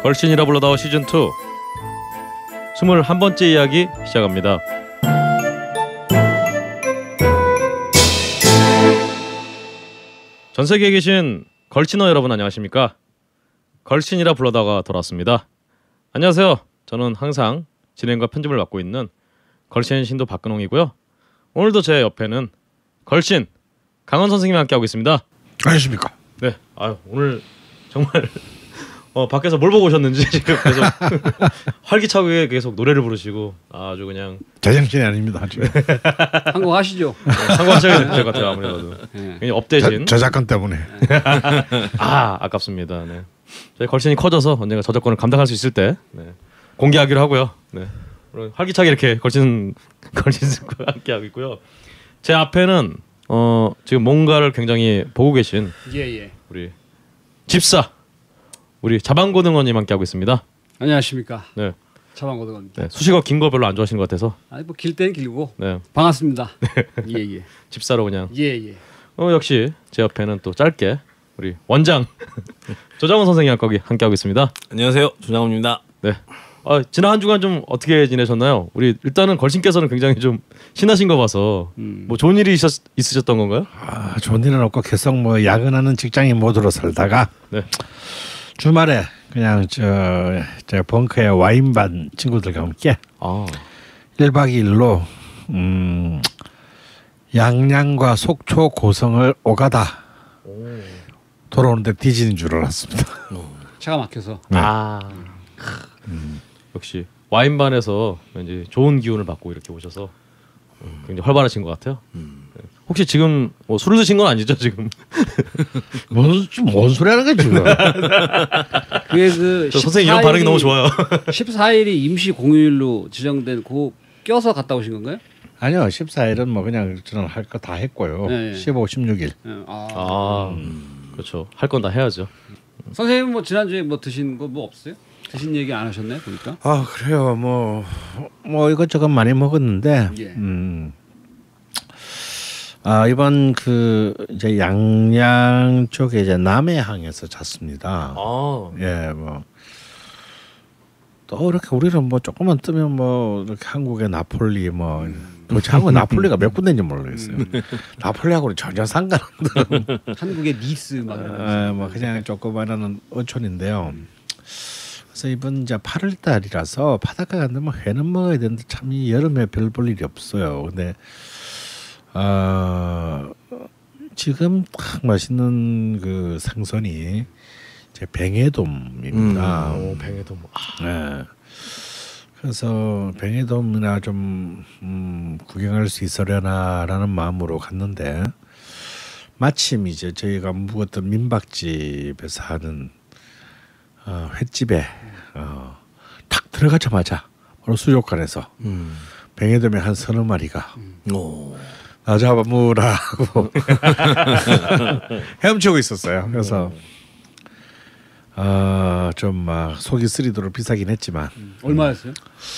걸신이라 불러다오 시즌2 21번째 이야기 시작합니다. 전세계에 계신 걸신어 여러분 안녕하십니까? 걸신이라 불러다가 돌아왔습니다. 안녕하세요. 저는 항상 진행과 편집을 맡고 있는 걸신 신도 박근홍이고요. 오늘도 제 옆에는 걸신 강원 선생님이 함께하고 있습니다. 안녕하십니까? 네, 오늘 정말 밖에서 뭘 보고 오셨는지 지금 계속 활기차게 계속 노래를 부르시고 아주 그냥 제정신이 아닙니다. 지금. 한곡 하시죠. 한국하셔야 될 것 같아요. 아무래도 괜히 업대신 저작권 때문에. 아깝습니다. 네. 저희 걸신이 커져서 언젠가 저작권을 감당할 수 있을 때 공개하기로 하고요. 네. 활기차게 이렇게 걸신과 함께하고 있고요. 제 앞에는 지금 뭔가를 굉장히 보고 계신 우리 집사 우리 자방고등어님 함께하고 있습니다. 안녕하십니까? 네. 자방고등어입니다. 네. 수식어 긴 거 별로 안 좋아하시는 것 같아서. 뭐 길 때는 길고. 네. 반갑습니다. 예. 집사로 그냥. 예. 역시 제 옆에는 또 짧게 우리 원장 조장훈 선생님 함께하고 있습니다. 안녕하세요, 조장훈입니다. 네. 지난 한 주간 좀 어떻게 지내셨나요? 우리 일단은 걸신께서는 굉장히 좀 신나신 거 봐서 뭐 좋은 일이 있으셨던 건가요? 좋은 일은 없고 계속 뭐 야근하는 직장인 모드로 살다가 주말에 그냥 저 벙커의 와인반 친구들과 함께 1박 2일로 양양과 속초 고성을 오가다 돌아오는데 뒤지는 줄 알았습니다. 차가 막혀서. 역시 와인반에서 이제 좋은 기운을 받고 이렇게 오셔서 굉장히 활발하신 것 같아요. 혹시 지금 술을 드신 건 아니죠 지금? 뭔 소리 하는 거야 지금? 그게 선생님 이런 반응이 너무 좋아요. 14일이 임시 공휴일로 지정된 그 껴서 갔다 오신 건가요? 아니요, 14일은 뭐 그냥 저는 할 거 다 했고요. 네. 15, 16일. 그렇죠. 할 건 다 해야죠. 선생님 뭐 지난주에 뭐 드신 거 뭐 없어요? 드신 얘기 안 하셨네 보니까. 그래요. 뭐 이것저것 많이 먹었는데. 이번 이제 양양 쪽에 이제 남해항에서 잤습니다. 예, 뭐 또 이렇게 우리는 뭐 조금만 뜨면 뭐 이렇게 한국의 나폴리 뭐 도대체 한국 나폴리가 몇 군데인지 모르겠어요. 나폴리하고는 전혀 상관없는 한국의 니스 막 뭐 그냥 조그마한 어촌인데요. 그래서 이번 이제 8월 달이라서 바닷가 갔는데 뭐 회는 먹어야 되는데 참 이 여름에 별 볼 일이 없어요. 근데 지금 딱 맛있는 그 생선이 이제 뱅에돔입니다. 뱅에돔. 네. 그래서 뱅에돔이나 좀 구경할 수 있으려나라는 마음으로 갔는데 마침 이제 저희가 묵었던 민박집에서 하는 횟집에 탁 들어가자마자 바로 수족관에서 뱅에돔이 한 서너 마리가 나 잡아무라고 헤엄치고 있었어요. 그래서 좀 막 속이 쓰리도록 비싸긴 했지만 얼마였어요?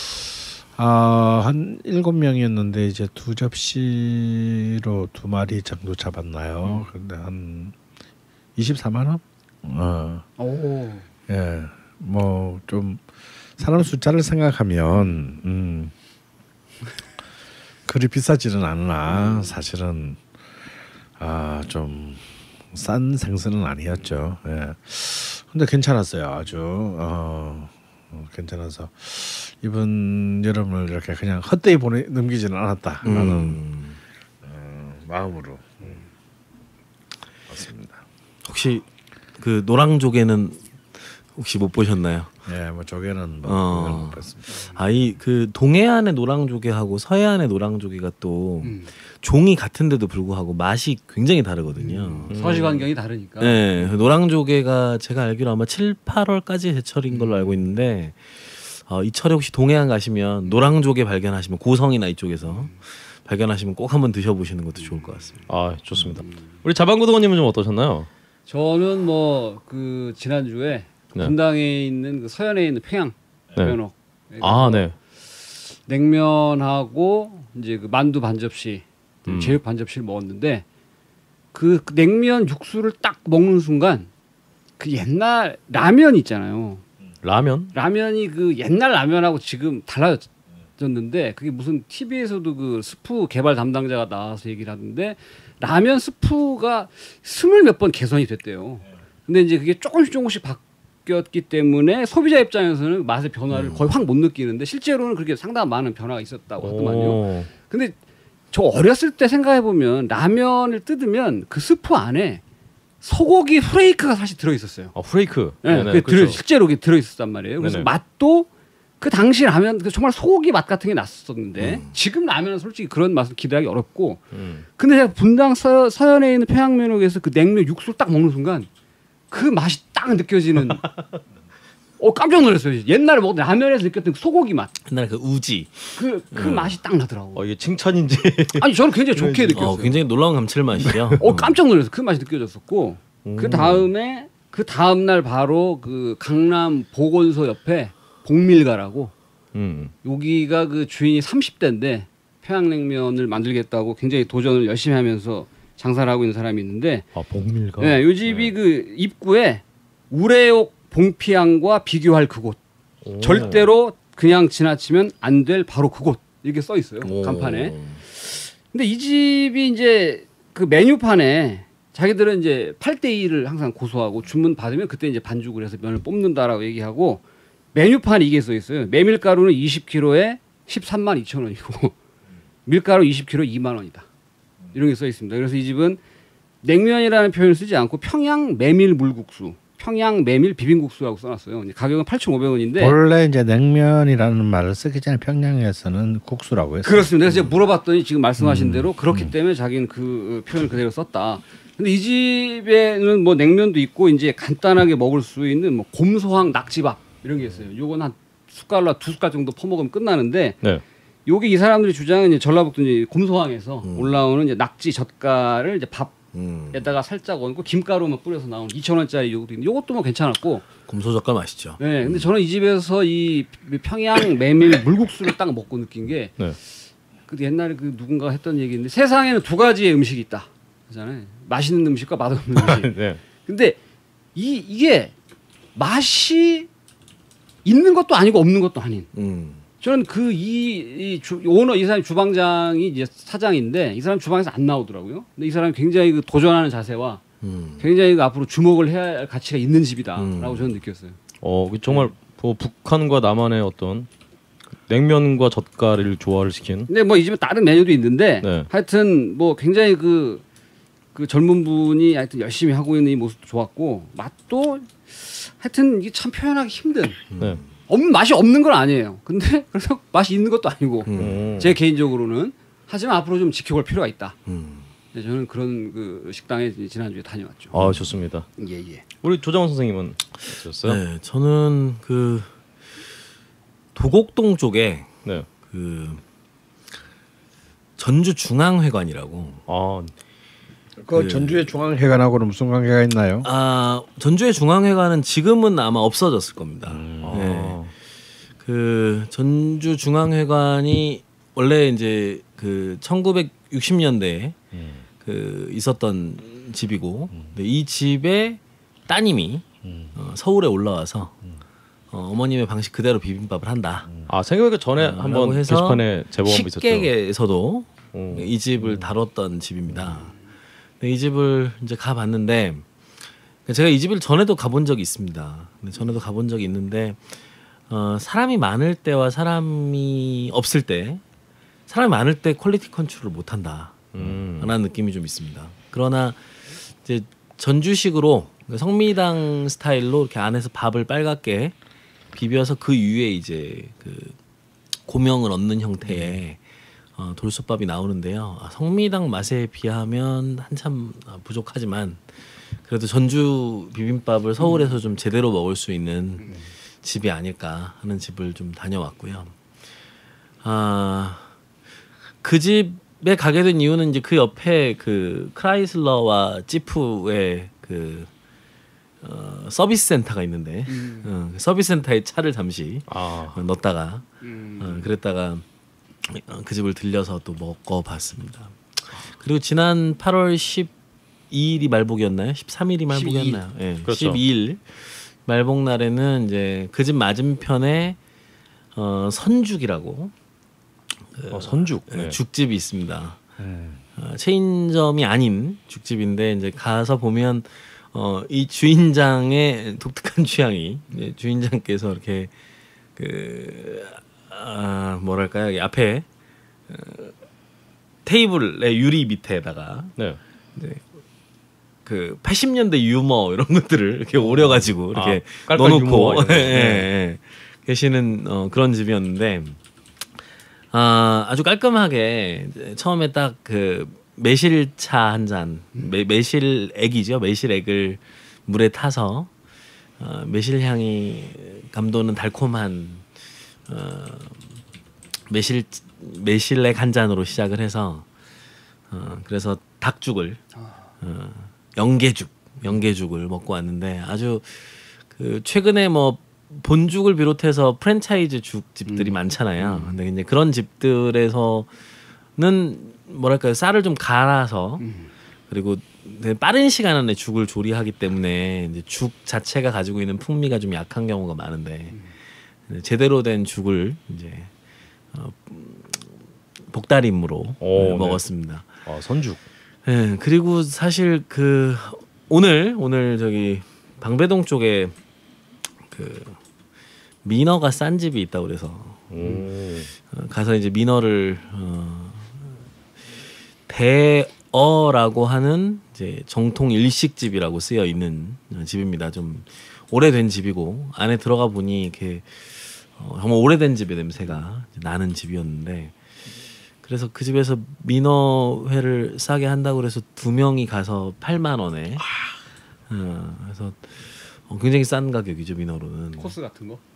한 7명이었는데 이제 2접시로 2마리 정도 잡았나요? 근데 한 24만 원? 예, 뭐 좀 사람 숫자를 생각하면 그리 비싸지는 않으나 사실은 좀 싼 생선은 아니었죠. 예. 근데 괜찮았어요. 아주 괜찮아서 이번 여름을 이렇게 그냥 헛되이 넘기지는 않았다라는 마음으로 왔습니다. 혹시 그 노랑조개는 혹시 못 보셨나요? 예, 뭐 조개는 못 봤습니다. 이 그 동해안의 노랑조개하고 서해안의 노랑조개가 또 종이 같은데도 불구하고 맛이 굉장히 다르거든요. 서식 환경이 다르니까. 네, 노랑조개가 제가 알기로 아마 7, 8월까지 제철인 걸로 알고 있는데 이 철에 혹시 동해안 가시면 노랑조개 발견하시면 고성이나 이쪽에서 발견하시면 꼭 한번 드셔보시는 것도 좋을 것 같습니다. 좋습니다. 우리 자방고등어님은 좀 어떠셨나요? 저는 뭐 그 지난주에 분당에 있는 그 서현에 있는 평양 면허. 냉면하고 이제 그 만두 반 접시, 제육 반 접시를 먹었는데 그 냉면 육수를 딱 먹는 순간 그 옛날 라면 있잖아요. 라면이 그 옛날 라면하고 지금 달라졌는데 그게 무슨 TV에서도 그 스프 개발 담당자가 나와서 얘기를 하는데 라면 스프가 20몇 번 개선이 됐대요. 근데 이제 그게 조금씩 바뀌었기 때문에 소비자 입장에서는 맛의 변화를 거의 확 못 느끼는데 실제로는 그렇게 상당한 많은 변화가 있었다고 하더만요. 근데 저 어렸을 때 생각해 보면 라면을 뜯으면 그 스프 안에 소고기 후레이크가 사실 들어 있었어요. 후레이크. 네, 그렇죠. 실제로 그게 들어 있었단 말이에요. 그래서 네네. 맛도 그 당시 라면 정말 소고기 맛 같은 게 났었는데 지금 라면은 솔직히 그런 맛을 기대하기 어렵고. 근데 제가 분당 서현에 있는 평양면역에서 그 냉면 육수를 딱 먹는 순간 그 맛이 딱 느껴지는. 깜짝 놀랐어요. 옛날에 먹던 라면에서 느꼈던 그 소고기 맛. 옛날에 그 우지. 그 맛이 딱 나더라고. 이게 칭찬인지. 아니 저는 굉장히 좋게 느꼈어요. 굉장히 놀라운 감칠맛이죠. 깜짝 놀랐어요. 그 맛이 느껴졌었고 그 다음에 그 다음 날 바로 그 강남 보건소 옆에 복밀가라고 여기가 그 주인이 30대인데 평양냉면을 만들겠다고 굉장히 도전을 열심히 하면서 장사를 하고 있는 사람이 있는데 복밀가. 네, 요 집이 그 입구에 우레옥 봉피향과 비교할 그곳. 절대로 그냥 지나치면 안 될 바로 그곳. 이렇게 써 있어요. 간판에. 근데 이 집이 이제 그 메뉴판에 자기들은 이제 8대2를 항상 고수하고 주문 받으면 그때 이제 반죽을 해서 면을 뽑는다라고 얘기하고 메뉴판에 이게 써 있어요. 메밀가루는 20kg에 13만 2천 원이고 밀가루 20kg 2만 원이다. 이런 게 써 있습니다. 그래서 이 집은 냉면이라는 표현을 쓰지 않고 평양 메밀 물국수, 평양 메밀 비빔국수라고 써놨어요. 가격은 8,500원인데 원래 이제 냉면이라는 말을 쓰기 전에 평양에서는 국수라고 했어요. 그렇습니다. 그래서 제가 물어봤더니 지금 말씀하신 대로 그렇기 때문에 자기는 그 표현을 그대로 썼다. 근데 이 집에는 뭐 냉면도 있고 이제 간단하게 먹을 수 있는 뭐 곰소항 낙지밥 이런 게 있어요. 요건 한 숟갈로 2숟갈 정도 퍼먹으면 끝나는데 네. 요게 이 사람들이 주장은 이제 전라북도 이제 곰소항에서 올라오는 이제 낙지 젓갈을 이제 밥에다가 살짝 얹고 김가루만 뿌려서 나오는 2,000원짜리 요것도 있는데 요것도 뭐 괜찮았고 곰소젓갈 맛있죠. 네, 근데 저는 이 집에서 이 평양 메밀 물국수를 딱 먹고 느낀 게 네. 그 옛날에 그 누군가 했던 얘기인데 세상에는 두 가지의 음식이 있다. 그잖아요. 맛있는 음식과 맛없는 음식. 네. 근데 이게 맛이 있는 것도 아니고 없는 것도 아닌. 저는 그 오너 이 사람 주방장이 이제 사장인데 이 사람 주방에서 안 나오더라고요. 근데 이 사람이 굉장히 그 도전하는 자세와 굉장히 그 앞으로 주목을 해야 할 가치가 있는 집이다라고 저는 느꼈어요. 정말 북한과 남한의 어떤 냉면과 젓갈을 조화를 시킨. 근데 뭐 이 집에 다른 메뉴도 있는데 네. 하여튼 뭐 굉장히 그 젊은 분이 하여튼 열심히 하고 있는 이 모습도 좋았고 맛도 하여튼 이게 참 표현하기 힘든. 네. 맛이 없는 건 아니에요. 근데 그래서 맛이 있는 것도 아니고 제 개인적으로는 하지만 앞으로 좀 지켜볼 필요가 있다. 네, 저는 그런 그 식당에 지난주에 다녀왔죠. 좋습니다. 예. 우리 조정원 선생님은 어떠셨어요? 네, 저는 그 도곡동 쪽에 네. 그 전주 중앙회관이라고. 그 전주의 중앙회관하고는 무슨 관계가 있나요? 전주의 중앙회관은 지금은 아마 없어졌을 겁니다. 네. 그 전주 중앙회관이 원래 이제 그 1960년대에 그 있었던 집이고 이 집의 따님이 서울에 올라와서 어머님의 방식 그대로 비빔밥을 한다. 생각하기 전에 한번 게시판에 제보 한번 있었죠. 식객에서도 이 집을 다뤘던 집입니다. 이 집을 이제 가봤는데 제가 이 집을 전에도 가본 적이 있습니다. 전에도 가본 적이 있는데 사람이 많을 때와 사람이 없을 때 사람이 많을 때 퀄리티 컨트롤을 못한다 라는 느낌이 좀 있습니다. 그러나 이제 전주식으로 성미당 스타일로 이렇게 안에서 밥을 빨갛게 비벼서 그 위에 이제 그 고명을 얹는 형태의 돌솥밥이 나오는데요. 성미당 맛에 비하면 한참 부족하지만 그래도 전주 비빔밥을 서울에서 좀 제대로 먹을 수 있는 집이 아닐까 하는 집을 좀 다녀왔고요. 그 집에 가게 된 이유는 이제 그 옆에 그 크라이슬러와 지프의 그 서비스 센터가 있는데 서비스 센터에 차를 잠시 넣었다가 그랬다가 그 집을 들려서 또 먹어봤습니다. 그리고 지난 8월 12일이 말복이었나요? 13일이 말복이었나요? 네, 그렇죠. 12일 말복날에는 이제 그 집 맞은편에 선죽이라고 선죽 죽집이 있습니다. 체인점이 아닌 죽집인데 이제 가서 보면 이 주인장의 독특한 취향이 주인장께서 이렇게 뭐랄까요 앞에 테이블의 유리 밑에다가 이제 그 80년대 유머 이런 것들을 이렇게 오려가지고 이렇게 넣어놓고 계시는 그런 집이었는데 아주 깔끔하게 처음에 딱 그 매실차 한 잔, 매실액이죠. 매실액을 물에 타서 매실향이 감도는 달콤한 매실액 한 잔으로 시작을 해서 그래서 닭죽을 영계죽을 먹고 왔는데 아주 그 최근에 뭐 본죽을 비롯해서 프랜차이즈 죽집들이 많잖아요. 근데 이제 그런 집들에서는 뭐랄까요 쌀을 좀 갈아서 그리고 빠른 시간 안에 죽을 조리하기 때문에 이제 죽 자체가 가지고 있는 풍미가 좀 약한 경우가 많은데 제대로 된 죽을 이제 복다림으로 먹었습니다. 선죽. 네, 그리고 사실 그 오늘 저기 방배동 쪽에 그 민어가 싼 집이 있다고 그래서 가서 이제 민어를 대어라고 하는 이제 정통 일식집이라고 쓰여 있는 집입니다. 좀 오래된 집이고 안에 들어가 보니 이렇게 정말 오래된 집의 냄새가 나는 집이었는데 그래서 그 집에서 민어회를 싸게 한다고 그래서 2명이 가서 8만 원에 그래서 굉장히 싼 가격이죠 민어로는. 코스 같은 거?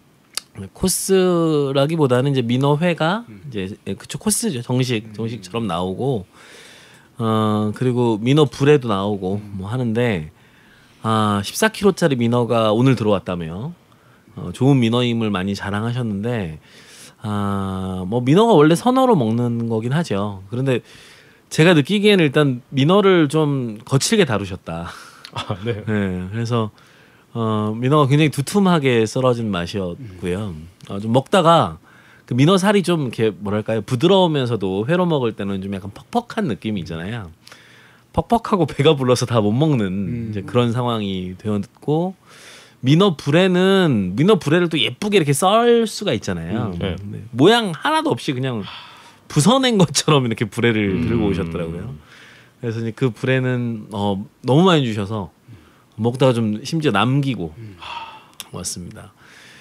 코스라기보다는 이제 민어회가 이제 그쵸 코스죠 정식처럼 나오고 그리고 민어 불에도 나오고 뭐 하는데 14kg짜리 민어가 오늘 들어왔다며 좋은 민어임을 많이 자랑하셨는데 뭐 민어가 원래 선어로 먹는 거긴 하죠. 그런데 제가 느끼기에는 일단 민어를 좀 거칠게 다루셨다. 네. 네, 그래서 민어가 굉장히 두툼하게 썰어진 맛이었고요. 좀 먹다가 그 민어 살이 좀 이렇게 뭐랄까요 부드러우면서도 회로 먹을 때는 좀 약간 퍽퍽한 느낌이 있잖아요. 퍽퍽하고 배가 불러서 다 못 먹는 이제 그런 상황이 되었고 민어 불에를 또 예쁘게 이렇게 썰 수가 있잖아요. 네. 모양 하나도 없이 그냥 부서낸 것처럼 이렇게 불에를 들고 오셨더라고요. 그래서 이제 그 불에는 너무 많이 주셔서 먹다가 좀 심지어 남기고 왔습니다.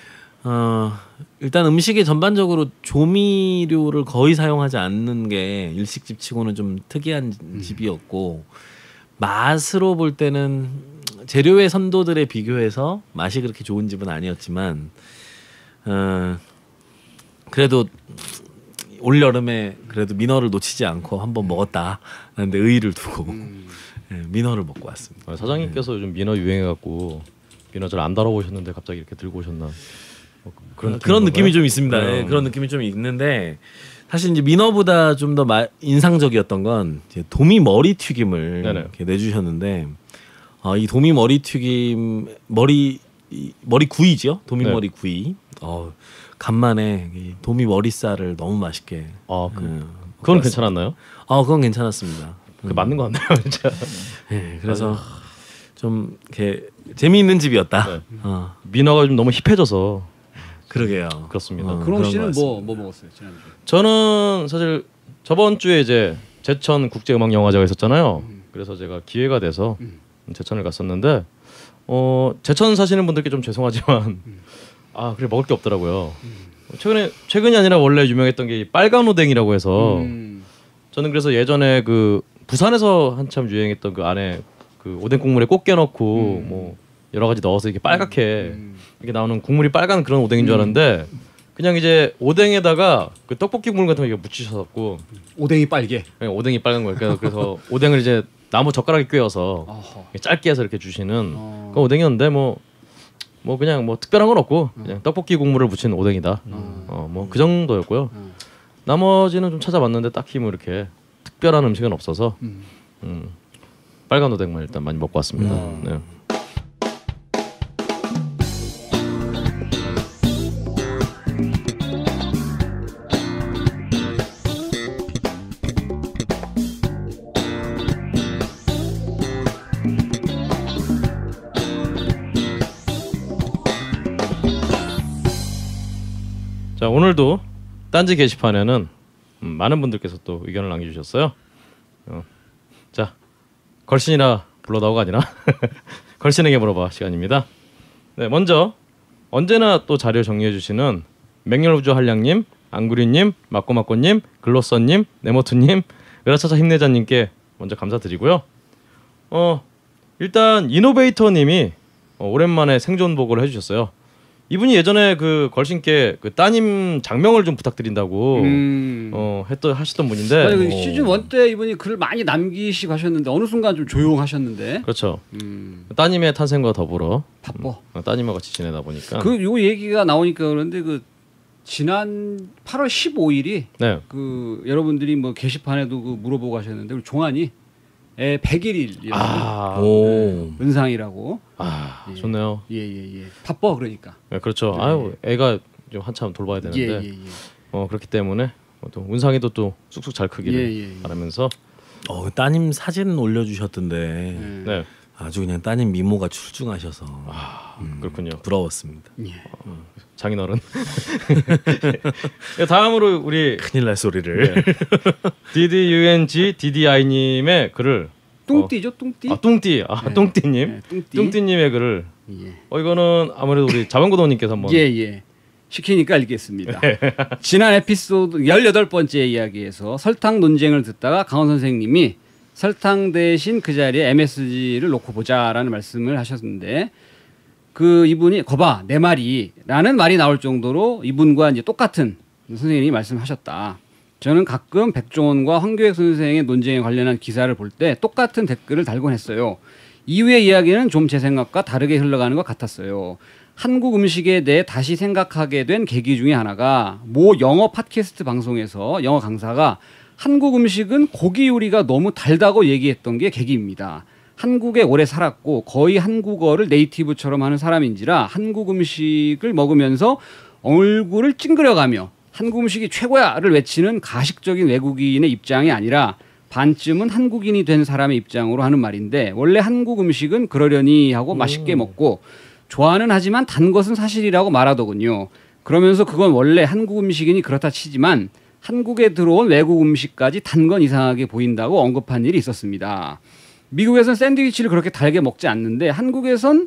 일단 음식에 전반적으로 조미료를 거의 사용하지 않는 게 일식집 치고는 좀 특이한 집이었고 맛으로 볼 때는 재료의 선도들에 비교해서 맛이 그렇게 좋은 집은 아니었지만 그래도 올 여름에 그래도 민어를 놓치지 않고 한번 먹었다는데 의의를 두고 민어를 먹고 왔습니다. 사장님께서 요즘 민어 유행해갖고 민어 잘 안 다뤄보셨는데 갑자기 이렇게 들고 오셨나? 그런 느낌이 좀 있습니다. 네, 그런 느낌이 좀 있는데 사실 이제 민어보다 좀 더 인상적이었던 건 이제 도미 머리 튀김을 이렇게 내주셨는데 이 도미 머리 튀김 머리 구이죠. 도미 머리 구이. 간만에 이 도미 머리살을 너무 맛있게. 그건 괜찮았나요? 그건 괜찮았습니다. 맞는 것 같네요, 진짜. 네, 그래서 좀 이렇게 재미있는 집이었다. 네. 민어가 좀 너무 힙해져서. 그러게요. 그렇습니다. 그럼 씨는 뭐 먹었어요 지난주에? 저는 사실 저번 주에 이제 제천 국제음악영화제가 있었잖아요. 그래서 제가 기회가 돼서 제천을 갔었는데 제천 사시는 분들께 좀 죄송하지만 그래 먹을 게 없더라고요. 최근이 아니라 원래 유명했던 게 빨간 오뎅이라고 해서 저는 그래서 예전에 그 부산에서 한참 유행했던 그 안에 그 오뎅 국물에 꽃 깨넣고 뭐 여러 가지 넣어서 이렇게 빨갛게 이렇게 나오는 국물이 빨간 그런 오뎅인 줄 알았는데 그냥 이제 오뎅에다가 그 떡볶이 국물 같은 거 묻히셔갖고 오뎅이 빨개. 오뎅이 빨간 거예요. 그래서 오뎅을 이제 나무 젓가락에 꿰어서 짧게 해서 이렇게 주시는 그 오뎅이었는데 뭐 그냥 뭐 특별한 건 없고 그냥 떡볶이 국물을 묻힌 오뎅이다. 뭐 그 정도였고요. 나머지는 좀 찾아봤는데 딱히 뭐 이렇게 특별한 음식은 없어서 빨간 오뎅만 일단 많이 먹고 왔습니다. 네. 자 오늘도 딴지 게시판에는 많은 분들께서 또 의견을 남겨주셨어요. 자 걸신이라 불러다오가 아니라 걸신에게 물어봐 시간입니다. 네 먼저 언제나 또 자료 정리해주시는 맹렬우주 한량님, 안구리님, 마꼬마꼬님, 글로서님, 네모투님, 으라차차 힘내자님께 먼저 감사드리고요. 일단 이노베이터님이 오랜만에 생존 보고를 해주셨어요. 이분이 예전에 그 걸신께 그 따님 장명을 좀 부탁드린다고 하시던 분인데 아니, 그 시즌 1 때 이분이 글을 많이 남기시고 하셨는데 어느 순간 좀 조용하셨는데. 그렇죠. 따님의 탄생과 더불어 바빠. 따님과 같이 지내다 보니까 요 얘기가 나오니까 그런데 그 지난 8월 15일이 네. 그 여러분들이 뭐 게시판에도 그 물어보고 하셨는데 우리 종환이 애 100일이라고 은상이라고. 예. 좋네요. 예. 바빠 그러니까. 네, 그렇죠. 네. 아유 애가 좀 한참 돌봐야 되는데 예. 그렇기 때문에 또 은상이도 또 쑥쑥 잘 크기를 바라면서 따님 사진 올려주셨던데 네. 아주 그냥 따님 미모가 출중하셔서 그렇군요. 부러웠습니다. 장인어른. 다음으로 우리 큰일 날 소리를 DDUNG DDI님의 글을 뚱띠죠 뚱띠. 뚱띠 뚱띠님 뚱띠님의 글을 이거는 아무래도 우리 자방고도님께서 한번 시키니까 읽겠습니다. 지난 에피소드 18번째 이야기에서 설탕 논쟁을 듣다가 강원 선생님이 설탕 대신 그 자리에 MSG를 놓고 보자라는 말씀을 하셨는데 그 이분이 거봐 내 말이라는 말이 나올 정도로 이분과 이제 똑같은 선생님이 말씀하셨다. 저는 가끔 백종원과 황교익 선생의 논쟁에 관련한 기사를 볼 때 똑같은 댓글을 달곤 했어요. 이후의 이야기는 좀 제 생각과 다르게 흘러가는 것 같았어요. 한국 음식에 대해 다시 생각하게 된 계기 중에 하나가 모 영어 팟캐스트 방송에서 영어 강사가 한국 음식은 고기 요리가 너무 달다고 얘기했던 게 계기입니다. 한국에 오래 살았고 거의 한국어를 네이티브처럼 하는 사람인지라 한국 음식을 먹으면서 얼굴을 찡그려가며 한국 음식이 최고야를 외치는 가식적인 외국인의 입장이 아니라 반쯤은 한국인이 된 사람의 입장으로 하는 말인데 원래 한국 음식은 그러려니 하고 맛있게 먹고 좋아는 하지만 단 것은 사실이라고 말하더군요. 그러면서 그건 원래 한국 음식이니 그렇다 치지만 한국에 들어온 외국 음식까지 단 건 이상하게 보인다고 언급한 일이 있었습니다. 미국에선 샌드위치를 그렇게 달게 먹지 않는데 한국에선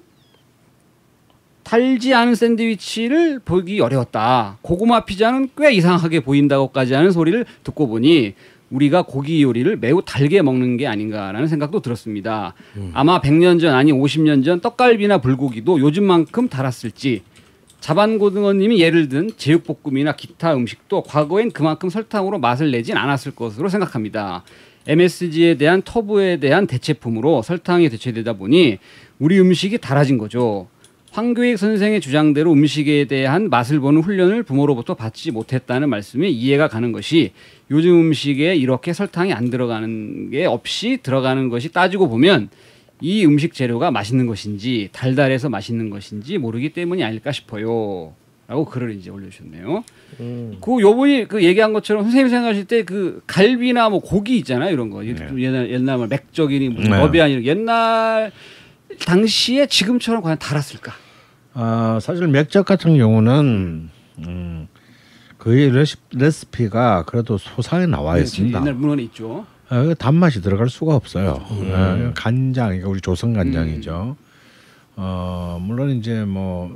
달지 않은 샌드위치를 보기 어려웠다. 고구마 피자는 꽤 이상하게 보인다고까지 하는 소리를 듣고 보니 우리가 고기 요리를 매우 달게 먹는 게 아닌가라는 생각도 들었습니다. 아마 100년 전 아니 50년 전 떡갈비나 불고기도 요즘만큼 달았을지 자반고등어님이 예를 든 제육볶음이나 기타 음식도 과거엔 그만큼 설탕으로 맛을 내진 않았을 것으로 생각합니다. MSG에 대한 터부에 대한 대체품으로 설탕이 대체되다 보니 우리 음식이 달아진 거죠. 황교익 선생의 주장대로 음식에 대한 맛을 보는 훈련을 부모로부터 받지 못했다는 말씀이 이해가 가는 것이 요즘 음식에 이렇게 설탕이 안 들어가는 게 없이 들어가는 것이 따지고 보면 이 음식 재료가 맛있는 것인지 달달해서 맛있는 것인지 모르기 때문이 아닐까 싶어요. 라고 글을 이제 올려주셨네요. 그 요분이 그 얘기한 것처럼 선생님 생각하실 때 그 갈비나 뭐 고기 있잖아요. 이런 거. 옛날 뭐 맥적이니 무슨 너비아니 옛날 당시에 지금처럼 과연 달았을까? 사실 맥적 같은 경우는 그의 레시피가 그래도 소상히 나와 있습니다. 옛날 문헌에 있죠. 단맛이 들어갈 수가 없어요. 간장, 그러니까 우리 조선 간장이죠. 물론 이제 뭐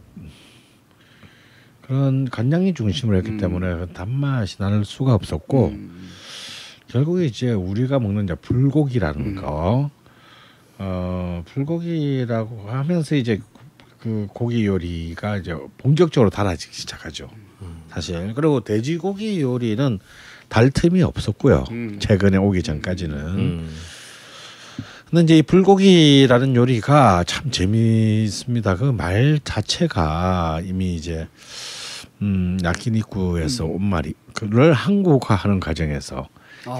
그런 간장이 중심으로 했기 때문에 단맛이 나는 수가 없었고 결국에 이제 우리가 먹는 이제 불고기라는 거, 불고기라고 하면서 이제 그 고기 요리가 이제 본격적으로 달아지기 시작하죠. 사실 그리고 돼지고기 요리는 달 틈이 없었고요. 최근에 오기 전까지는. 근데 이제 이 불고기라는 요리가 참 재미있습니다. 그 말 자체가 이미 이제 야키니쿠에서 온 말이 그를 한국화하는 과정에서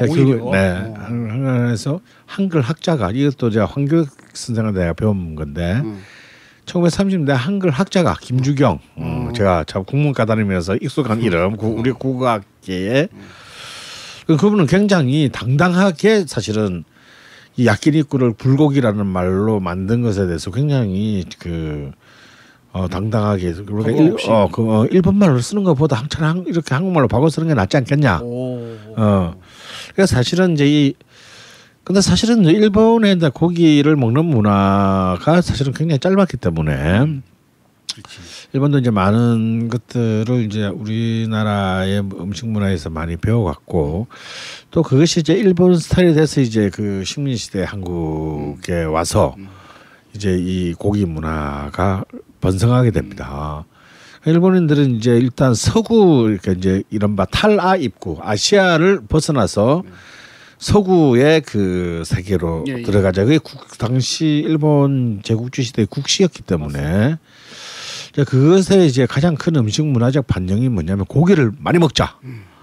한국에서 한글 학자가 이것도 제가 황교익 선생한테 내가 배운 건데 1930년대 한글 학자가 김주경 제가 참 국문과 다니면서 익숙한 이름 우리 국어학계에 그분은 굉장히 당당하게 사실은 이 야끼니쿠를 불고기라는 말로 만든 것에 대해서 굉장히 그 당당하게 그러니까 일본말로 쓰는 것보다 이렇게 한국말로 바꿔 쓰는 게 낫지 않겠냐. 그러니까 사실은 이제 근데 사실은 일본에 고기를 먹는 문화가 사실은 굉장히 짧았기 때문에 그렇지. 일본도 이제 많은 것들을 이제 우리나라의 음식 문화에서 많이 배워갔고 또 그것이 이제 일본 스타일이 돼서 이제 그 식민 시대 한국에 와서 이제 이 고기 문화가 번성하게 됩니다. 일본인들은 이제 일단 서구 이렇게 이제 이른바 탈아 입구 아시아를 벗어나서 서구의 그 세계로 들어가자. 그게 당시 일본 제국주 시대의 국시였기 때문에 그것에 이제 가장 큰 음식 문화적 반영이 뭐냐면 고기를 많이 먹자.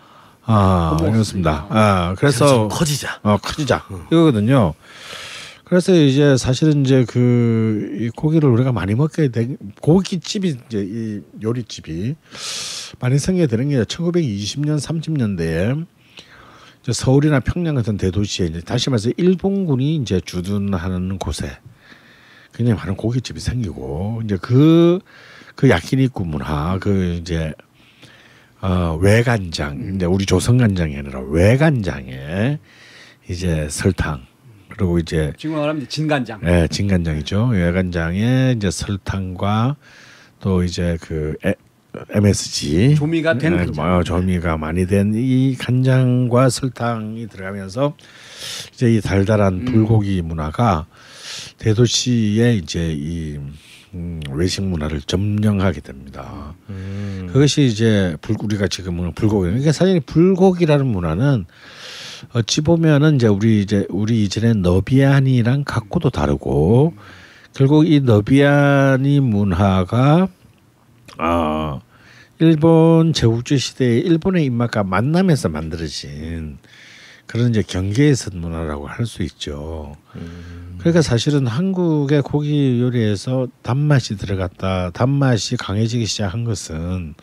그렇습니다. 그래서 커지자. 커지자. 이거거든요. 그래서 이제 사실은 이제 이 고기를 우리가 많이 먹게 된 고깃집이 이제 이 요리집이 많이 생기게 되는 게 1920년 30년대에 서울이나 평양 같은 대도시에 이제 다시 말해서 일본군이 이제 주둔하는 곳에 굉장히 많은 고깃집이 생기고 이제 그 야키니쿠 문화 이제 외간장 이제 우리 조선 간장이 아니라 외간장에 이제 설탕 그리고 이제 지금 말하면 진간장. 네, 진간장이죠. 외간장에 이제 설탕과 또 이제 MSG 조미가 된 간장. 조미가 많이 된 이 간장과 설탕이 들어가면서 이제 이 달달한 불고기 문화가 대도시의 이제 이 외식 문화를 점령하게 됩니다. 그것이 이제 우리가 지금은 불고기. 그러니까 사실 불고기라는 문화는 어찌 보면은 이제 우리 이전에 너비아니랑 갖고도 다르고 결국 이 너비아니 문화가 일본 제국주 시대의 일본의 입맛과 만나면서 만들어진 그런 이제 경계에 선 문화라고 할 수 있죠. 그러니까 사실은 한국의 고기 요리에서 단맛이 들어갔다, 단맛이 강해지기 시작한 것은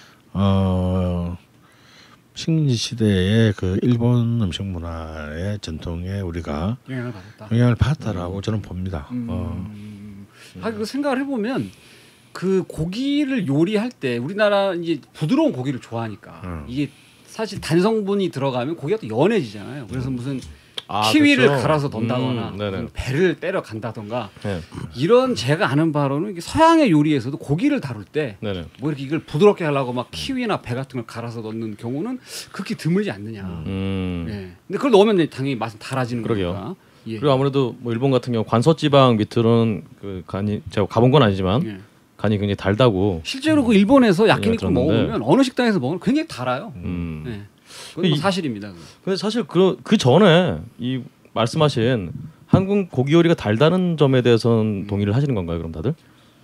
식민지 시대의 그 일본 음식 문화의 전통에 우리가 영향을 받았다라고 저는 봅니다. 그 생각을 해보면 그 고기를 요리할 때 우리나라 이제 부드러운 고기를 좋아하니까 이게 사실 단성분이 들어가면 고기가 또 연해지잖아요. 그래서 무슨 키위를 그렇죠. 갈아서 넣는다거나 배를 때려 간다던가 이런 제가 아는 바로는 서양의 요리에서도 고기를 다룰 때 뭐 이렇게 이걸 부드럽게 하려고 막 키위나 배 같은 걸 갈아서 넣는 경우는 극히 드물지 않느냐. 근데 그걸 넣으면 당연히 맛은 달아지는 거니까. 그리고 아무래도 뭐 일본 같은 경우 관서지방 밑으로는 그 간이 제가 가본 건 아니지만 간이 굉장히 달다고. 실제로 그 일본에서 야끼니쿠 먹으면 어느 식당에서 먹으면 굉장히 달아요. 그건 뭐 사실입니다. 근데 사실 그 전에 이 말씀하신 한국 고기 요리가 달다는 점에 대해서는 동의를 하시는 건가요, 그럼 다들?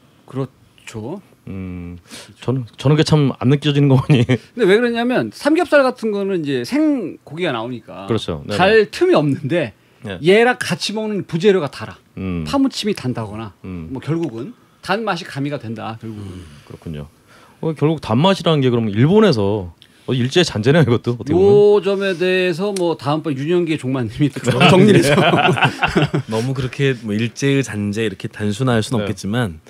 그렇죠. 저는 그게 참 안 느껴지는 거니. 근데 왜 그러냐면 삼겹살 같은 거는 이제 생 고기가 나오니까 그렇죠. 달 틈이 없는데 얘랑 같이 먹는 부재료가 달아. 파무침이 단다거나 뭐 결국은 단맛이 가미가 된다. 결국은. 그렇군요. 결국 단맛이라는 게 그러면 일본에서 일제의 잔재네요, 이것도. 어떻게 보면. 요 점에 대해서 뭐 다음번 윤영기의 종만님이 정리해서 너무 그렇게 뭐 일제의 잔재 이렇게 단순화할 수는 없겠지만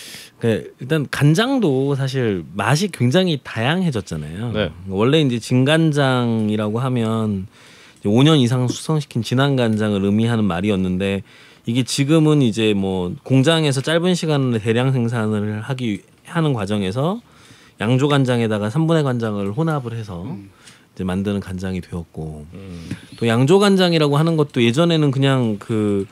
일단 간장도 사실 맛이 굉장히 다양해졌잖아요. 원래 이제 진간장이라고 하면 5년 이상 숙성시킨 진한 간장을 의미하는 말이었는데 이게 지금은 이제 뭐 공장에서 짧은 시간에 대량 생산을 하는 과정에서 양조 간장에다가 3분의 간장을 혼합을 해서 이제 만드는 간장이 되었고 또 양조 간장이라고 하는 것도 예전에는 그냥 그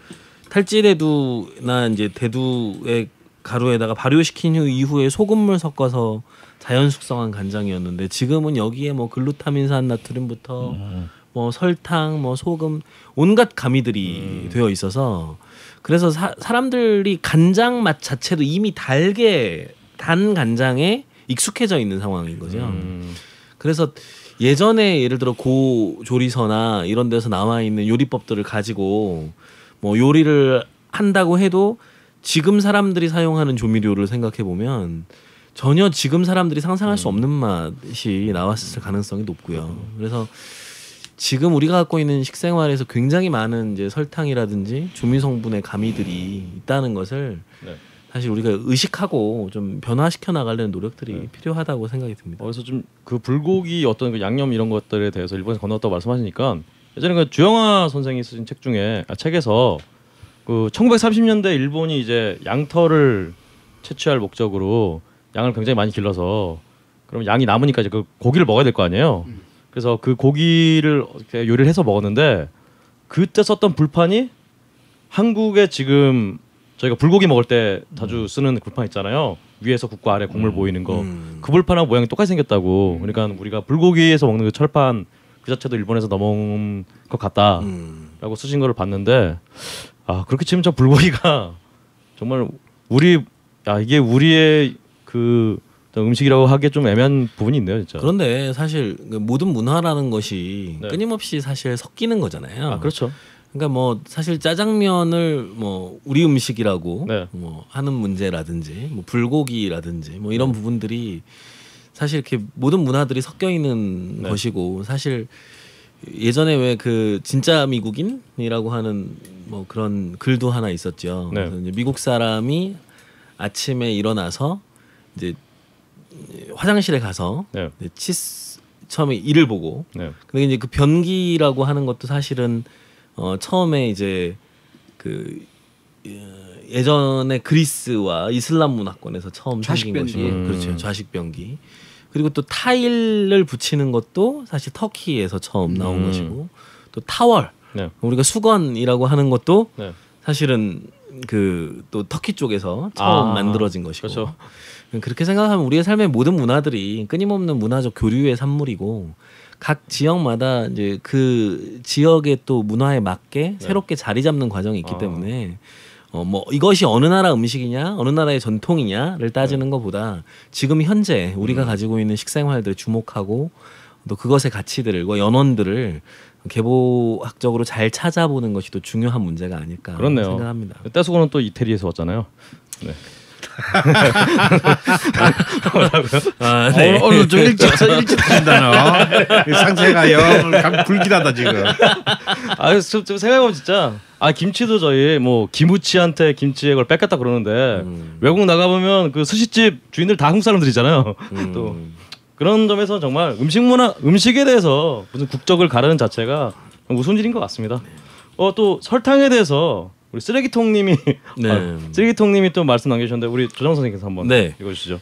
탈지대두나 이제 대두의 가루에다가 발효시킨 이후에 소금물 섞어서 자연 숙성한 간장이었는데 지금은 여기에 뭐 글루타민산 나트륨부터 뭐 설탕, 뭐 소금 온갖 가미들이 되어 있어서 그래서 사람들이 간장 맛 자체도 이미 단 간장에 익숙해져 있는 상황인 거죠. 그래서 예전에 예를 들어 고조리서나 이런 데서 나와 있는 요리법들을 가지고 뭐 요리를 한다고 해도 지금 사람들이 사용하는 조미료를 생각해 보면 전혀 지금 사람들이 상상할 수 없는 맛이 나왔을 가능성이 높고요. 그래서 지금 우리가 갖고 있는 식생활에서 굉장히 많은 이제 설탕이라든지 조미 성분의 가미들이 있다는 것을 사실 우리가 의식하고 좀 변화시켜 나가려는 노력들이 필요하다고 생각이 듭니다. 그래서 좀 그 불고기 어떤 그 양념 이런 것들에 대해서 일본에서 건너왔다고 말씀하시니까 예전에 그 주영아 선생이 쓰신 책 중에 책에서 그 1930년대 일본이 이제 양털을 채취할 목적으로 양을 굉장히 많이 길러서 그럼 양이 남으니까 이제 그 고기를 먹어야 될 거 아니에요. 그래서 그 고기를 이렇게 요리를 해서 먹었는데 그때 썼던 불판이 한국에 지금 저희가 불고기 먹을 때 자주 쓰는 불판 있잖아요. 위에서 국과 아래 국물 보이는 거. 그 불판하고 모양이 똑같이 생겼다고. 그러니까 우리가 불고기에서 먹는 그 철판 그 자체도 일본에서 넘어온 것 같다라고 쓰신 거를 봤는데 아 그렇게 치면 저 불고기가 정말 이게 우리의 그 음식이라고 하기에 좀 애매한 부분이 있네요, 진짜. 그런데 사실 모든 문화라는 것이 네. 끊임없이 사실 섞이는 거잖아요. 아 그렇죠. 그러니까 뭐 사실 짜장면을 뭐 우리 음식이라고 네. 뭐 하는 문제라든지 뭐 불고기라든지 뭐 이런 부분들이 사실 이렇게 모든 문화들이 섞여 있는 네. 것이고 사실 예전에 왜 그 진짜 미국인이라고 하는 뭐 그런 글도 하나 있었죠. 네. 그래서 이제 미국 사람이 아침에 일어나서 이제 화장실에 가서 네. 처음에 이를 보고 네. 근데 이제 그 변기라고 하는 것도 사실은 처음에 이제 그 예전에 그리스와 이슬람 문화권에서 처음 좌식 생긴 것이고 변기. 그렇죠. 좌식 변기. 그리고 또 타일을 붙이는 것도 사실 터키에서 처음 나온 것이고 또 타월 네. 우리가 수건이라고 하는 것도 네. 사실은 그 또 터키 쪽에서 처음 만들어진 것이고 그렇죠. 그렇게 생각하면 우리의 삶의 모든 문화들이 끊임없는 문화적 교류의 산물이고 각 지역마다 이제 그 지역의 또 문화에 맞게 새롭게 자리 잡는 과정이 있기 때문에 뭐 이것이 어느 나라 음식이냐 어느 나라의 전통이냐를 따지는 것보다 지금 현재 우리가 가지고 있는 식생활들을 주목하고 또 그것의 가치들과 연원들을 계보학적으로 잘 찾아보는 것이 또 중요한 문제가 아닐까 그렇네요. 생각합니다. 떼수고는 또 이태리에서 왔잖아요. 네. 아, 네. 오늘 좀 일찍 하신다 너. 상태가 영 불길하다 지금. 좀 생각해보면 진짜 김치도 저희 뭐 기무치한테 김치에 걸 뺏겼다 그러는데 외국 나가 보면 그 스시집 주인들 다 한국 사람들이잖아요. 또 그런 점에서 정말 음식에 대해서 무슨 국적을 가르는 자체가 우스운 일인 것 같습니다. 또 설탕에 대해서 우리 쓰레기통님이 네. 쓰레기통님이 또 말씀 남겨주셨는데 우리 조정 선생님께서 한번 네. 읽어주시죠.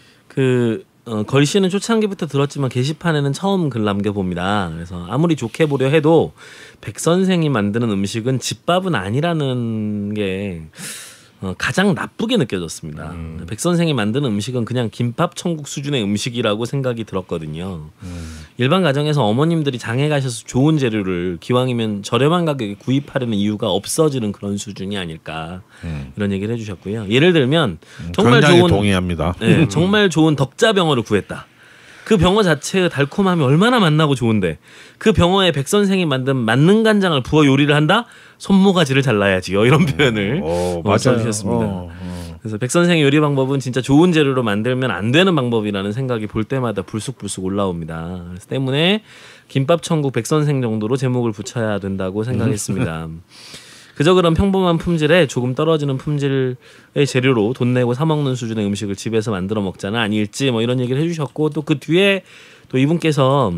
걸씨는 초창기부터 들었지만 게시판에는 처음 글 남겨봅니다. 그래서 아무리 좋게 보려 해도 백 선생이 만드는 음식은 집밥은 아니라는 게 가장 나쁘게 느껴졌습니다. 백 선생이 만드는 음식은 그냥 김밥 천국 수준의 음식이라고 생각이 들었거든요. 일반 가정에서 어머님들이 장에 가셔서 좋은 재료를 기왕이면 저렴한 가격에 구입하려는 이유가 없어지는 그런 수준이 아닐까 이런 얘기를 해주셨고요. 예를 들면 정말 좋은 동의합니다. 네, 정말 좋은 덕자병어를 구했다. 그 병어 자체의 달콤함이 얼마나 맛나고 좋은데 그 병어에 백 선생이 만든 만능 간장을 부어 요리를 한다? 손모가지를 잘라야지요. 이런 표현을 써주셨습니다. 그래서 백 선생의 요리 방법은 진짜 좋은 재료로 만들면 안 되는 방법이라는 생각이 볼 때마다 불쑥불쑥 올라옵니다. 그래서 때문에 김밥 천국 백 선생 정도로 제목을 붙여야 된다고 생각했습니다. 그저 그런 평범한 품질에 조금 떨어지는 품질의 재료로 돈 내고 사 먹는 수준의 음식을 집에서 만들어 먹자는 아닐지 뭐 이런 얘기를 해주셨고 또 그 뒤에 또 이분께서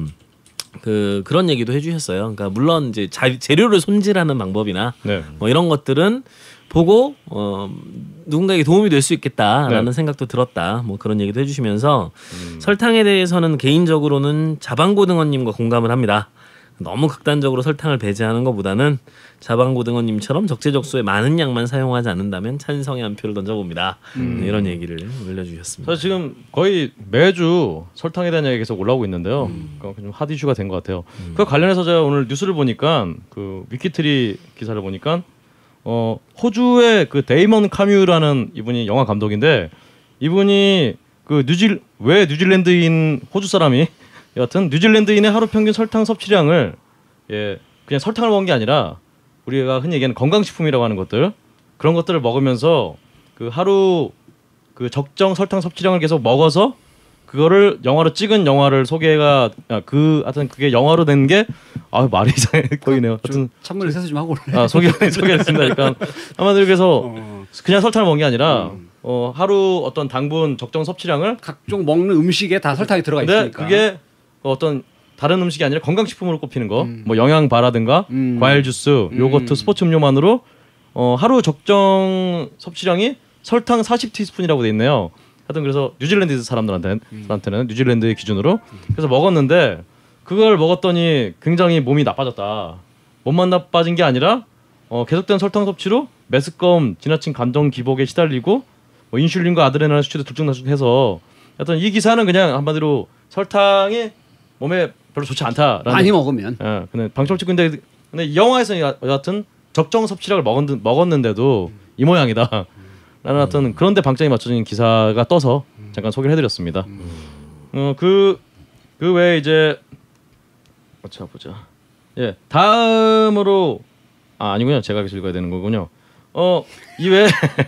그런 얘기도 해주셨어요. 그러니까 물론 이제 재료를 손질하는 방법이나 뭐 이런 것들은 보고 누군가에게 도움이 될 수 있겠다라는 생각도 들었다. 뭐 그런 얘기도 해주시면서 설탕에 대해서는 개인적으로는 자방고등어님과 공감을 합니다. 너무 극단적으로 설탕을 배제하는 것보다는 자방고등어님처럼 적재적소에 많은 양만 사용하지 않는다면 찬성의 한 표를 던져봅니다. 이런 얘기를 올려주셨습니다. 사실 지금 거의 매주 설탕에 대한 얘기가 계속 올라오고 있는데요. 그러니까 좀 핫 이슈가 된 것 같아요. 그 관련해서 제가 오늘 뉴스를 보니까 그 위키트리 기사를 보니까 호주의 그 데이먼 카뮤라는 이분이 영화 감독인데 이분이 그 왜 뉴질랜드인 호주 사람이 여하튼 뉴질랜드인의 하루 평균 설탕 섭취량을 그냥 설탕을 먹은 게 아니라 우리가 흔히 얘기하는 건강식품이라고 하는 것들 그런 것들을 먹으면서 그 하루 그 적정 설탕 섭취량을 계속 먹어서 그거를 영화로 찍은 영화를 하여튼 그게 영화로 된 게 말이 이상해 보이네요. 하여튼 찬물을 세수 좀 하고 올래. 소개했습니다. 그러니까 아마도 그래서 그냥 설탕을 먹은 게 아니라 하루 어떤 당분 적정 섭취량을 각종 먹는 음식에 다 설탕이 들어가 근데 있으니까. 그게 어떤 다른 음식이 아니라 건강식품으로 꼽히는 거, 뭐 영양바라든가 과일 주스, 요거트, 스포츠 음료만으로 하루 적정 섭취량이 설탕 40티스푼이라고 돼 있네요. 하여튼 그래서 뉴질랜드 사람들한테는 뉴질랜드의 기준으로 그래서 먹었는데 그걸 먹었더니 굉장히 몸이 나빠졌다. 몸만 나빠진 게 아니라 계속된 설탕 섭취로 메스꺼움, 지나친 감정 기복에 시달리고 뭐 인슐린과 아드레날린 수치도 들쭉날쭉해서 하여튼 이 기사는 그냥 한마디로 설탕이 몸에 별로 좋지 않다라는 많이 먹으면. 예, 근데 방청치 근데 영화에서 여하튼 적정 섭취량을 먹었는데도 이 모양이다. 라는 하여튼 그런데 방점이 맞춰진 기사가 떠서 잠깐 소개를 해드렸습니다. 그 외에 이제 보자. 예, 다음으로 아니군요. 제가 계속 읽어야 되는 거군요. 이외에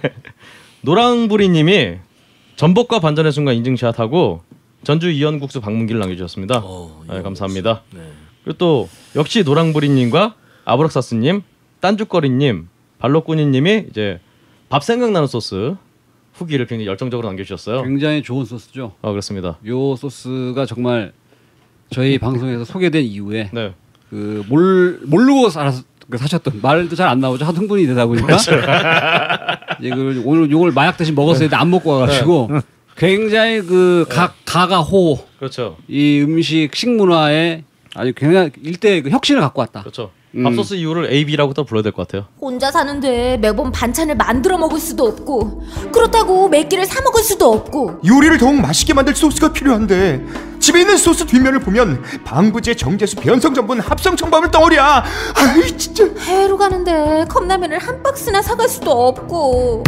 노랑부리님이 전복과 반전의 순간 인증샷하고 전주 이연국수 방문기를 남겨주셨습니다. 네, 감사합니다. 네. 그리고 또 역시 노랑부리님과 아브락사스님, 딴죽거리님, 발로꾸니님이 이제 밥 생각나는 소스 후기를 굉장히 열정적으로 남겨주셨어요. 굉장히 좋은 소스죠. 그렇습니다. 요 소스가 정말 저희 방송에서 소개된 이후에 네. 그 모르고 사셨던 말도 잘 안 나오죠. 하도 흥분이 되다 보니까 이제 오늘 요걸 마약 대신 먹었어야 돼 안 먹고 와가지고 굉장히 그 가가 호 그렇죠. 이 음식 식문화에 아주 굉장히 일대 그 혁신을 갖고 왔다. 그렇죠. 밥소스 이유를 AB라고 또 불러야 될 것 같아요. 혼자 사는데 매번 반찬을 만들어 먹을 수도 없고 그렇다고 몇 끼를 사 먹을 수도 없고 요리를 더욱 맛있게 만들 소스가 필요한데 집에 있는 소스 뒷면을 보면 방부제, 정제수, 변성전분, 합성첨가물 덩어리야. 아이 진짜. 해외로 가는데 컵라면을 한 박스나 사갈 수도 없고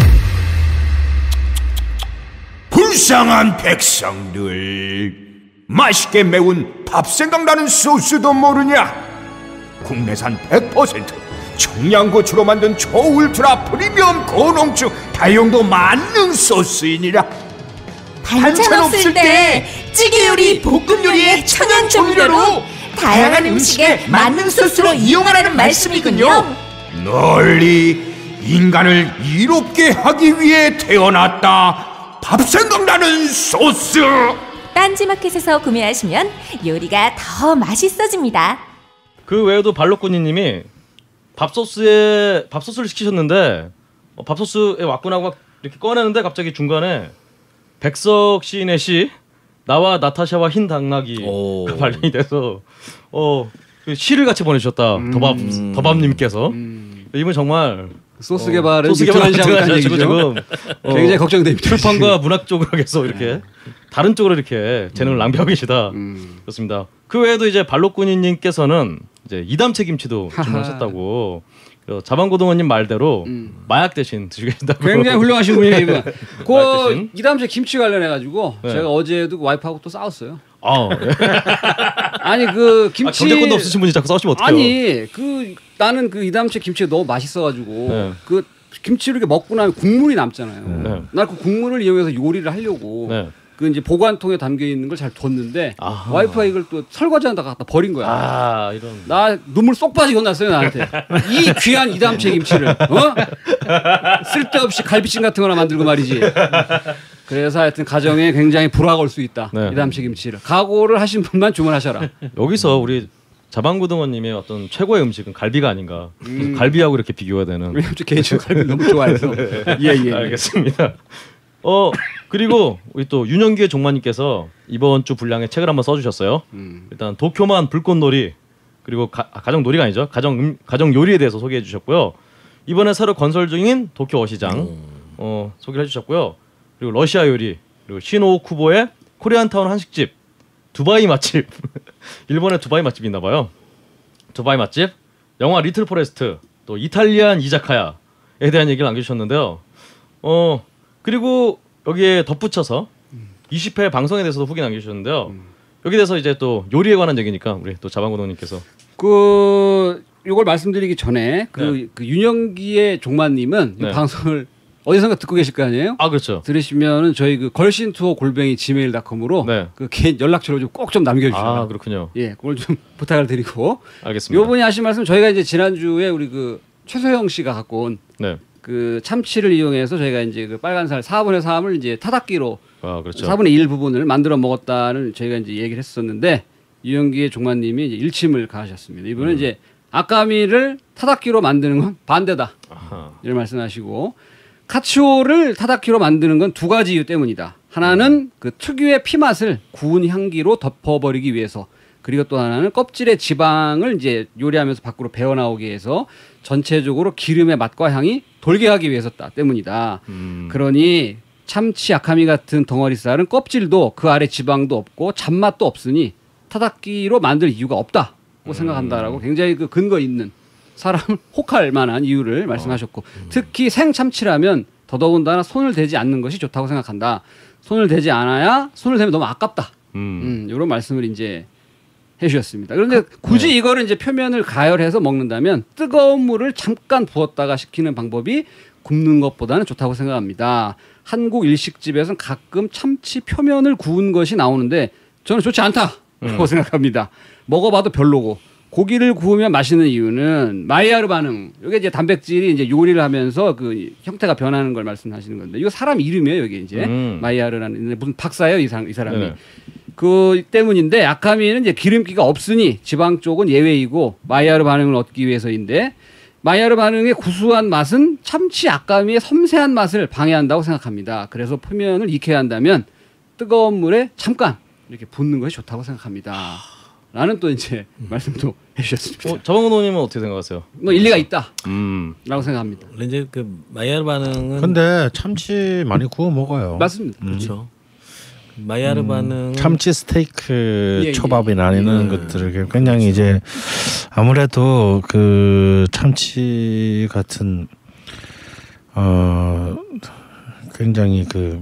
불쌍한 백성들, 맛있게 매운 밥 생각나는 소스도 모르냐? 국내산 100% 청양고추로 만든 초울트라 프리미엄 고농축 다용도 만능 소스이니라. 반찬 없을 때 찌개 요리, 볶음 요리에 천연 조미료로 다양한 음식에 만능 소스로 이용하라는 말씀이군요. 널리 인간을 이롭게 하기 위해 태어났다. 밥 생각나는 소스. 딴지마켓에서 구매하시면 요리가 더 맛있어집니다. 그 외에도 발로꾸니님이 밥소스를 시키셨는데 밥소스에 왔구나 하고 막 이렇게 꺼내는데 갑자기 중간에 백석 시인의 시 나와 나타샤와 흰 당나귀가 발견이 돼서 그 시를 같이 보내주셨다. 더밥님께서 이분 정말 소스 개발은 등한시하고 얘기죠. 지금 굉장히 걱정됩니다. 출판과 문학 쪽으로 계속 이렇게 다른 쪽으로 이렇게 재능을 낭비하고 계시다. 그렇습니다. 그 외에도 이제 발로꾸니님께서는 이제 이담채 김치도 주문하셨다고. 자방고등어님 말대로 마약 대신 드시고 계신다고. 굉장히 훌륭하신 분이에요. 이분. 대신? 그 이담채 김치 관련해 가지고 네. 제가 어제도 와이프하고 또 싸웠어요. 예. 아니 그 김치 경제권도 없으신 분이 자꾸 싸우시면 어떡해요? 아니 그 나는 그 이담채 김치가 너무 맛있어가지고 네. 그 김치를 이렇게 먹고 나면 국물이 남잖아요. 네. 나 그 국물을 이용해서 요리를 하려고 네. 그 이제 보관통에 담겨 있는 걸 잘 뒀는데 아하. 와이프가 이걸 또 설거지하다 갖다 버린 거야. 이런. 나 눈물 쏙 빠지게 혼났어요 나한테. 이 귀한 이담채 김치를 쓸데없이 갈비찜 같은 거나 만들고 말이지. 그래서 하여튼 가정에 굉장히 불화가 올 수 있다. 네. 이담채 김치를 각오를 하신 분만 주문하셔라. 여기서 우리 자방고등어님의 어떤 최고의 음식은 갈비가 아닌가. 갈비하고 이렇게 비교가 되는. 왜냐면 저 개인적으로 갈비 너무 좋아해서. 예. 알겠습니다. 그리고 우리 또 윤영기의 종마님께서 이번 주 분량에 책을 한번 써주셨어요. 일단 도쿄만 불꽃놀이 그리고 가정 놀이가 아니죠. 가정 요리에 대해서 소개해 주셨고요. 이번에 새로 건설 중인 도쿄 어시장 소개를 해주셨고요. 그리고 러시아 요리 그리고 시노쿠보의 코리안타운 한식집 두바이 맛집 일본의 두바이 맛집이 있나 봐요. 두바이 맛집 영화 리틀 포레스트 또 이탈리안 이자카야에 대한 얘기를 남겨주셨는데요. 그리고 여기에 덧붙여서 20회 방송에 대해서도 후기 남겨주셨는데요. 여기 대해서 이제 또 요리에 관한 얘기니까 우리 또 자방고등님께서 요걸 말씀드리기 전에 그 윤영기의 종마님은 이 네. 방송을 어디선가 듣고 계실 거 아니에요? 그렇죠. 들으시면은 저희 그 걸신투어 @gmail.com으로 네. 그 개인 연락처를 좀 꼭 좀 남겨주시면 그렇군요. 예, 그걸 좀 부탁을 드리고 알겠습니다. 요분이 하신 말씀 저희가 이제 지난주에 우리 그 최소영 씨가 갖고 온 네. 그 참치를 이용해서 저희가 이제 그 빨간살 4분의 3을 이제 타닥기로 그렇죠. 4분의 1 부분을 만들어 먹었다는 저희가 이제 얘기를 했었는데 유영기의 종마님이 이제 일침을 가하셨습니다. 이분은 이제 아까미를 타닥기로 만드는 건 반대다. 이런 말씀하시고 카츠오를 타닥기로 만드는 건 두 가지 이유 때문이다. 하나는 그 특유의 피맛을 구운 향기로 덮어버리기 위해서, 그리고 또 하나는 껍질의 지방을 이제 요리하면서 밖으로 배어나오게 해서 전체적으로 기름의 맛과 향이 돌게 하기 위해서 때문이다. 그러니 참치 아카미 같은 덩어리살은 껍질도 그 아래 지방도 없고 잡맛도 없으니 타닥기로 만들 이유가 없다고 생각한다라고 굉장히 그 근거 있는 사람을 혹할 만한 이유를 말씀하셨고, 특히 생참치라면 더더군다나 손을 대지 않는 것이 좋다고 생각한다. 손을 대지 않아야 손을 대면 너무 아깝다. 이런 말씀을 이제 해주셨습니다. 그런데 굳이 이거를 이제 표면을 가열해서 먹는다면 뜨거운 물을 잠깐 부었다가 식히는 방법이 굽는 것보다는 좋다고 생각합니다. 한국 일식집에서는 가끔 참치 표면을 구운 것이 나오는데 저는 좋지 않다고 생각합니다. 먹어봐도 별로고, 고기를 구우면 맛있는 이유는 마이야르 반응. 이게 이제 단백질이 이제 요리를 하면서 그 형태가 변하는 걸 말씀하시는 건데, 이거 사람 이름이에요. 이게 이제 마이야르라는 무슨 박사예요, 이 사람이. 네네. 그 때문인데 아카미는 이제 기름기가 없으니 지방 쪽은 예외이고 마이야르 반응을 얻기 위해서인데, 마이야르 반응의 구수한 맛은 참치 아카미의 섬세한 맛을 방해한다고 생각합니다. 그래서 표면을 익혀야 한다면 뜨거운 물에 잠깐 이렇게 붓는 것이 좋다고 생각합니다. 라는 또 이제 말씀도 해주셨습니다. 자방고노님은 어떻게 생각하세요? 뭐 일리가 있다. 라고 생각합니다. 이제 그 마이야르 반응은 근데 참치 많이 구워 먹어요. 맞습니다. 그렇죠. 마이야르 반응 참치 스테이크 초밥이나 이런 것들을 굉장히 이제 아무래도 그 참치 같은 굉장히 그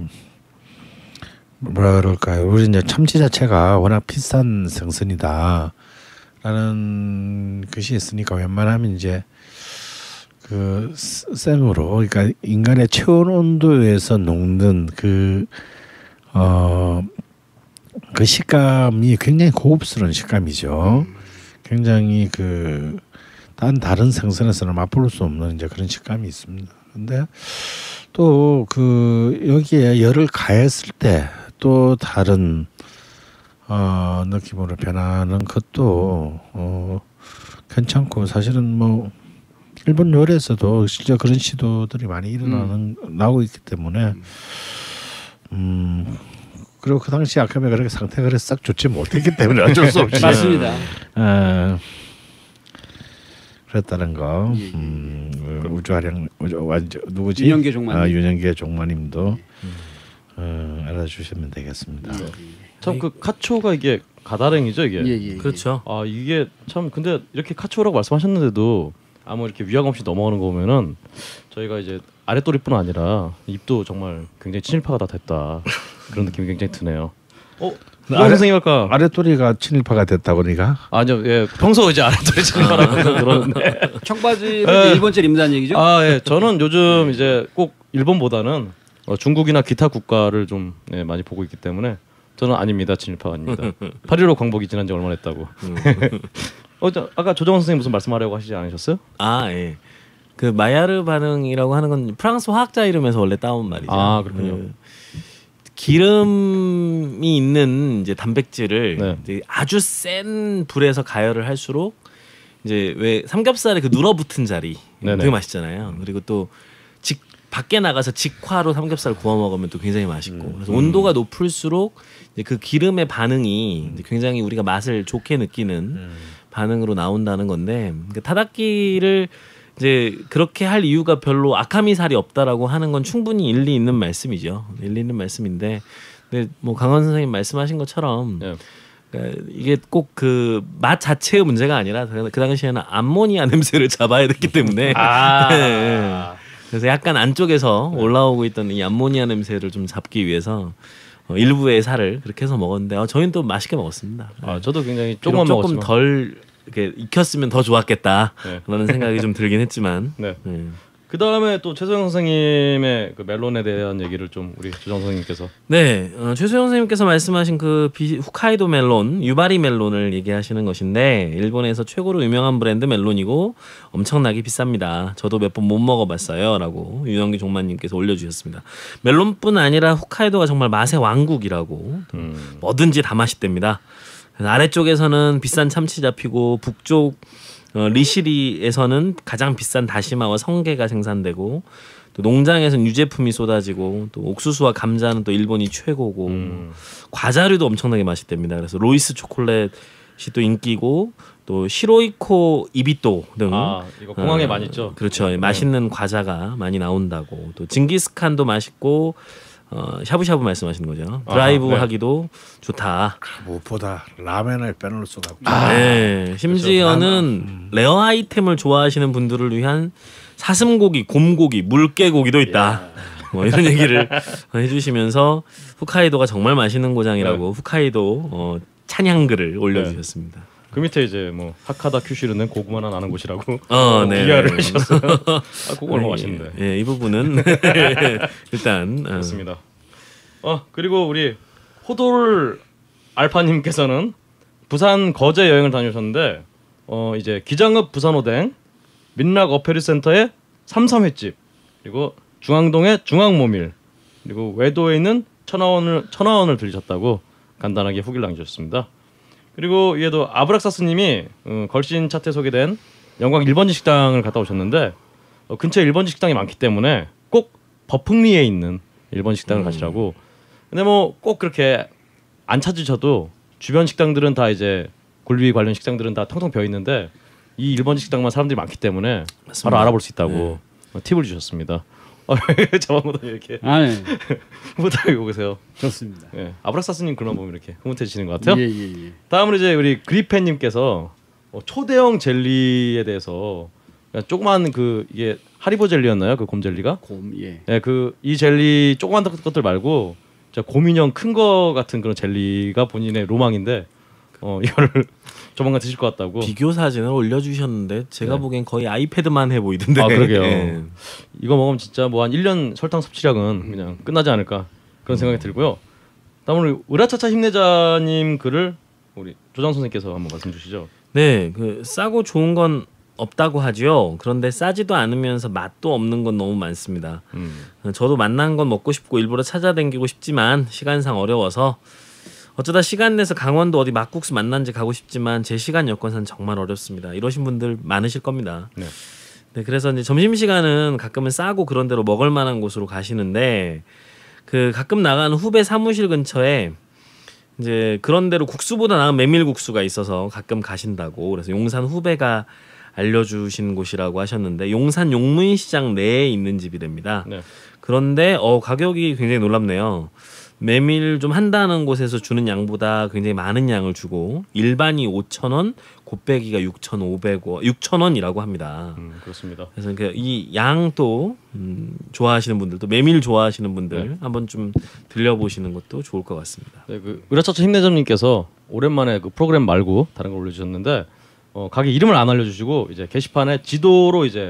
뭐라 그럴까요? 우리 이제 참치 자체가 워낙 비싼 생선이다라는 것이 있으니까 웬만하면 이제 그 생으로, 그러니까 인간의 체온 온도에서 녹는 그 식감이 굉장히 고급스러운 식감이죠. 굉장히 그 다른 생선에서는 맛볼 수 없는 이제 그런 식감이 있습니다. 근데 또 그 여기에 열을 가했을 때 또 다른 느낌으로 변하는 것도 괜찮고, 사실은 뭐 일본 요리에서도 실제 그런 시도들이 많이 나오고 있기 때문에 그리고 그 당시 아카미가 그렇게 상태가 그렇게 싹 좋지 못했기 때문에 어쩔 수 없이 맞습니다. 그랬다는 거. 우주아령 누구지? 윤영계 종마님. 윤영계 종마님도 알아주시면 되겠습니다. 참 그 카초가 이게 가다랭이죠 이게. 예. 그렇죠. 이게 참 근데 이렇게 카초라고 말씀하셨는데도 아무 이렇게 위화감 없이 넘어가는 거 보면은 저희가 이제 아랫도리뿐 아니라 입도 정말 굉장히 친일파가 다 됐다, 그런 느낌이 굉장히 드네요. 선생님 할까? 아랫도리가 친일파가 됐다 보니까? 아니요, 예, 평소 이제 아랫도리 친일파라고 그러는데 청바지는 일본제 입는다는 얘기죠? 예, 저는 요즘 이제 꼭 일본보다는 중국이나 기타 국가를 좀 많이 보고 있기 때문에 저는 아닙니다, 친일파 아닙니다. 8.15 광복이 지난 지 얼마나 했다고. 아까 조정원 선생님 무슨 말씀하려고 하시지 않으셨어요? 예. 그 마이야르 반응이라고 하는 건 프랑스 화학자 이름에서 원래 따온 말이죠. 그렇군요. 기름이 있는 이제 단백질을 이제 아주 센 불에서 가열을 할수록 이제 왜 삼겹살에 그 눌어붙은 자리 되게 맛있잖아요. 그리고 또 밖에 나가서 직화로 삼겹살 구워 먹으면 또 굉장히 맛있고, 그래서 온도가 높을수록 이제 그 기름의 반응이 이제 굉장히 우리가 맛을 좋게 느끼는 반응으로 나온다는 건데, 그 타닥기를 이제 그렇게 할 이유가 별로 아카미 살이 없다라고 하는 건 충분히 일리 있는 말씀이죠. 일리 있는 말씀인데, 근데 뭐 강원 선생님 말씀하신 것처럼 그러니까 이게 꼭 그 맛 자체의 문제가 아니라 그 당시에는 암모니아 냄새를 잡아야 됐기 때문에 그래서 약간 안쪽에서 올라오고 있던 이 암모니아 냄새를 좀 잡기 위해서 일부의 살을 그렇게 해서 먹었는데 저희는 또 맛있게 먹었습니다. 저도 굉장히 조금 먹었지만 덜 이렇게 익혔으면 더 좋았겠다 라는 생각이 좀 들긴 했지만 그 다음에 또 최소영 선생님의 그 멜론에 대한 얘기를 좀 우리 조정 선생님께서. 네, 최소영 선생님께서 말씀하신 그 홋카이도 멜론, 유바리 멜론을 얘기하시는 것인데 일본에서 최고로 유명한 브랜드 멜론이고 엄청나게 비쌉니다. 저도 몇 번 못 먹어봤어요라고 유영기 종만님께서 올려주셨습니다. 멜론뿐 아니라 홋카이도가 정말 맛의 왕국이라고 뭐든지 다 맛있답니다. 아래쪽에서는 비싼 참치 잡히고 북쪽 리시리에서는 가장 비싼 다시마와 성게가 생산되고 또 농장에서는 유제품이 쏟아지고 또 옥수수와 감자는 또 일본이 최고고 과자류도 엄청나게 맛있답니다. 그래서 로이스 초콜릿이 또 인기고 또 시로이코 이비또 등 이거 공항에 많이 있죠. 그렇죠. 맛있는 과자가 많이 나온다고. 또 징기스칸도 맛있고 샤브샤브 말씀하시는 거죠. 드라이브 네. 하기도 좋다. 무엇보다 라면을 빼놓을 수가 없죠. 네. 심지어는 레어 아이템을 좋아하시는 분들을 위한 사슴고기, 곰고기, 물개고기도 있다. 뭐 이런 얘기를 해주시면서 홋카이도가 정말 맛있는 고장이라고 홋카이도 찬양글을 올려주셨습니다. 그 밑에 이제 뭐 하카다 큐슈르는 고구마나 나는 곳이라고 네. 비하를 하셨어요. 그거 얼마나 맛있는데. 이 부분은 일단 그렇습니다. 그리고 우리 호돌 알파님께서는 부산 거제 여행을 다녀오셨는데 이제 기장읍 부산오뎅, 민락 어페리센터의 삼삼횟집, 그리고 중앙동의 중앙모밀, 그리고 외도에 있는 천하원을 들리셨다고 간단하게 후기를 남겨주셨습니다. 그리고 이에도 아브락사스님이 걸신 차트에 소개된 영광 1번지 식당을 갔다 오셨는데 근처에 1번지 식당이 많기 때문에 꼭 버풍리에 있는 1번지 식당을 가시라고. 근데 뭐 꼭 그렇게 안 찾으셔도 주변 식당들은 다 이제 굴비 관련 식당들은 다 텅텅 비어 있는데 이 1번지 식당만 사람들이 많기 때문에 맞습니다. 바로 알아볼 수 있다고 팁을 주셨습니다. 자방보다 이렇게 네. 흐뭇하게 보고 계세요. 좋습니다. 아브락사스님 글만 보면 이렇게 흐뭇해지시는 것 같아요. 예. 다음으로 이제 우리 그리펜님께서 초대형 젤리에 대해서 조그만 이게 하리보 젤리였나요? 그 곰 젤리가? 곰 예. 네, 이 젤리 조그만 것들 말고 곰인형 큰 거 같은 그런 젤리가 본인의 로망인데 이거를 조만간 드실 것 같다고. 비교 사진을 올려주셨는데 제가 네. 보기엔 거의 아이패드만 해 보이던데. 그러게요. 네. 이거 먹으면 진짜 뭐 한 1년 설탕 섭취량은 그냥 끝나지 않을까 그런 생각이 들고요. 다음으로 으라차차 힘내자님 글을 우리 조장 선생님께서 한번 말씀 주시죠. 네, 싸고 좋은 건 없다고 하죠. 그런데 싸지도 않으면서 맛도 없는 건 너무 많습니다. 저도 맛난 건 먹고 싶고 일부러 찾아다니고 싶지만 시간상 어려워서 어쩌다 시간 내서 강원도 어디 막국수 맛난지 가고 싶지만 제 시간 여건상 정말 어렵습니다. 이러신 분들 많으실 겁니다. 네, 그래서 이제 점심 시간은 가끔은 싸고 그런 데로 먹을 만한 곳으로 가시는데 가끔 나가는 후배 사무실 근처에 이제 그런 데로 국수보다 나은 메밀국수가 있어서 가끔 가신다고. 그래서 용산 후배가 알려주신 곳이라고 하셨는데 용산 용문시장 내에 있는 집이랍니다. 네. 그런데 가격이 굉장히 놀랍네요. 메밀 좀 한다는 곳에서 주는 양보다 굉장히 많은 양을 주고 일반이 5,000원, 곱빼기가 6,500원, 6,000원이라고 합니다. 그렇습니다. 그래서 이 양도 좋아하시는 분들, 또 메밀 좋아하시는 분들 한번 좀 들려보시는 것도 좋을 것 같습니다. 네, 으라차차 힘내자님께서 오랜만에 프로그램 말고 다른 걸 올려주셨는데 가게 이름을 안 알려주시고 이제 게시판에 지도로 이제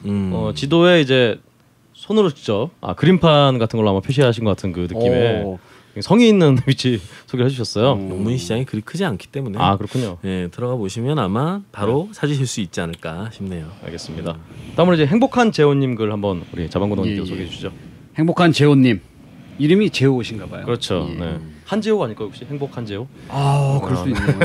지도에 이제 손으로 직접 그림판 같은 걸로 아마 표시하신 것 같은 그 느낌의 성의 있는 위치 소개를 해주셨어요. 용문시장이 그리 크지 않기 때문에 그렇군요. 네, 들어가 보시면 아마 바로 사주실 수 있지 않을까 싶네요. 알겠습니다. 다음으로 이제 행복한 재호님 글 한번 우리 자방고등님께서 소개해 주시죠. 행복한 재호님 이름이 재호신가 봐요. 그렇죠. 네. 한재호 아닐까요 혹시? 행복한 재호? 그럴 수 있네요.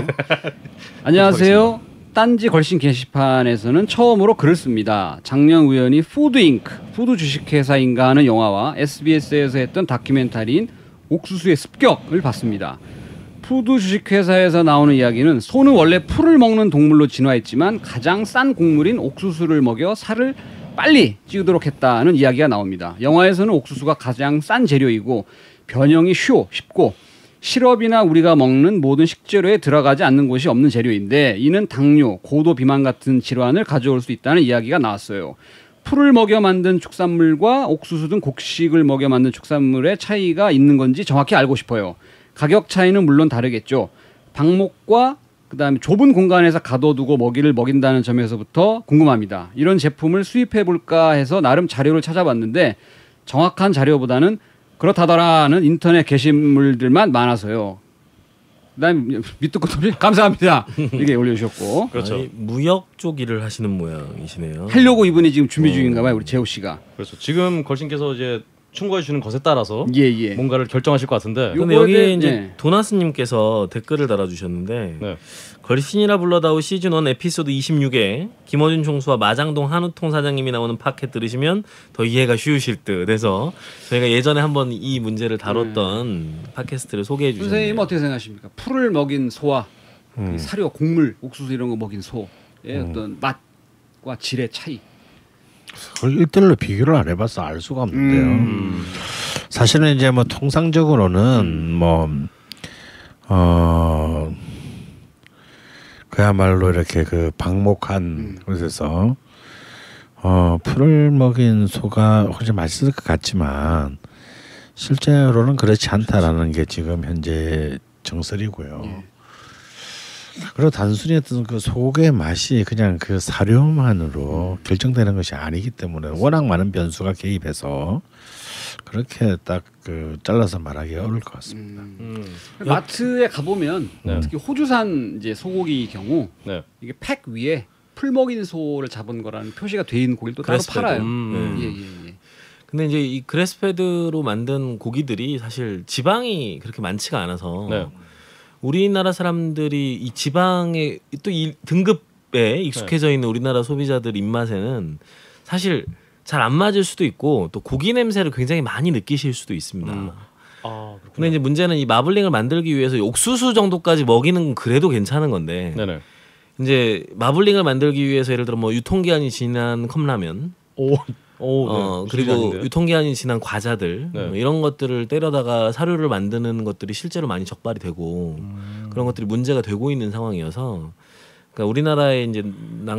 안녕하세요. 딴지 걸신 게시판에서는 처음으로 글을 씁니다. 작년 우연히 푸드잉크, 푸드 주식회사인가 하는 영화와 SBS에서 했던 다큐멘터리인 옥수수의 습격을 봤습니다. 푸드 주식회사에서 나오는 이야기는 소는 원래 풀을 먹는 동물로 진화했지만 가장 싼 곡물인 옥수수를 먹여 살을 빨리 찌우도록 했다는 이야기가 나옵니다. 영화에서는 옥수수가 가장 싼 재료이고 변형이 쉽고 시럽이나 우리가 먹는 모든 식재료에 들어가지 않는 곳이 없는 재료인데 이는 당뇨, 고도 비만 같은 질환을 가져올 수 있다는 이야기가 나왔어요. 풀을 먹여 만든 축산물과 옥수수 등 곡식을 먹여 만든 축산물의 차이가 있는 건지 정확히 알고 싶어요. 가격 차이는 물론 다르겠죠. 방목과 그다음에 좁은 공간에서 가둬두고 먹이를 먹인다는 점에서부터 궁금합니다. 이런 제품을 수입해 볼까 해서 나름 자료를 찾아봤는데 정확한 자료보다는 그렇다더라는 인터넷 게시물들만 많아서요. 그다음에 밑도 끝도 없이 감사합니다. 이게 올려주셨고. 그렇죠. 아니, 무역 쪽 일을 하시는 모양이시네요. 하려고 이분이 지금 준비 중인가 봐요. 우리 재호 씨가. 그렇죠. 지금 걸신께서 이제 충고해 주는 것에 따라서 예. 뭔가를 결정하실 것 같은데. 근데 여기 이제 네. 도나스님께서 댓글을 달아주셨는데 네. 걸신이라 불러다오 시즌 1 에피소드 26에 김어준 총수와 마장동 한우통 사장님이 나오는 팟캐 들으시면 더 이해가 쉬우실 듯 해서 저희가 예전에 한번 이 문제를 다뤘던 팟캐스트를 소개해 주셨네요. 선생님 어떻게 생각하십니까? 풀을 먹인 소와 이 사료, 곡물, 옥수수 이런 거 먹인 소의 어떤 맛과 질의 차이. 그걸 1대1로 비교를 안 해봐서 알 수가 없는데요. 사실은 이제 뭐 통상적으로는 그야말로 이렇게 그 방목한 곳에서 풀을 먹인 소가 훨씬 맛있을 것 같지만 실제로는 그렇지 않다라는 게 지금 현재 정설이고요. 그리고 단순히 어떤 그 속의 맛이 그냥 그 사료만으로 결정되는 것이 아니기 때문에 워낙 많은 변수가 개입해서 그렇게 딱 그 잘라서 말하기 어려울 것 같습니다. 마트에 가보면 네. 특히 호주산 이제 소고기 경우 네. 이게 팩 위에 풀 먹인 소를 잡은 거라는 표시가 돼 있는 고기를 또 따로 그래스페드. 팔아요. 음. 예. 근데 이제 이 그래스페드로 만든 고기들이 사실 지방이 그렇게 많지가 않아서 네. 우리나라 사람들이 이 지방의 또 이 등급에 익숙해져 있는 우리나라 소비자들 입맛에는 사실 잘 안 맞을 수도 있고 또 고기 냄새를 굉장히 많이 느끼실 수도 있습니다. 아, 근데 이제 문제는 이 마블링을 만들기 위해서 옥수수 정도까지 먹이는 건 그래도 괜찮은 건데 네네. 이제 마블링을 만들기 위해서 예를 들어 뭐 유통기한이 지난 컵라면 네. 그리고 아닌데? 유통기한이 지난 과자들 네. 뭐 이런 것들을 때려다가 사료를 만드는 것들이 실제로 많이 적발이 되고 그런 것들이 문제가 되고 있는 상황이어서 그러니까 우리나라의 이제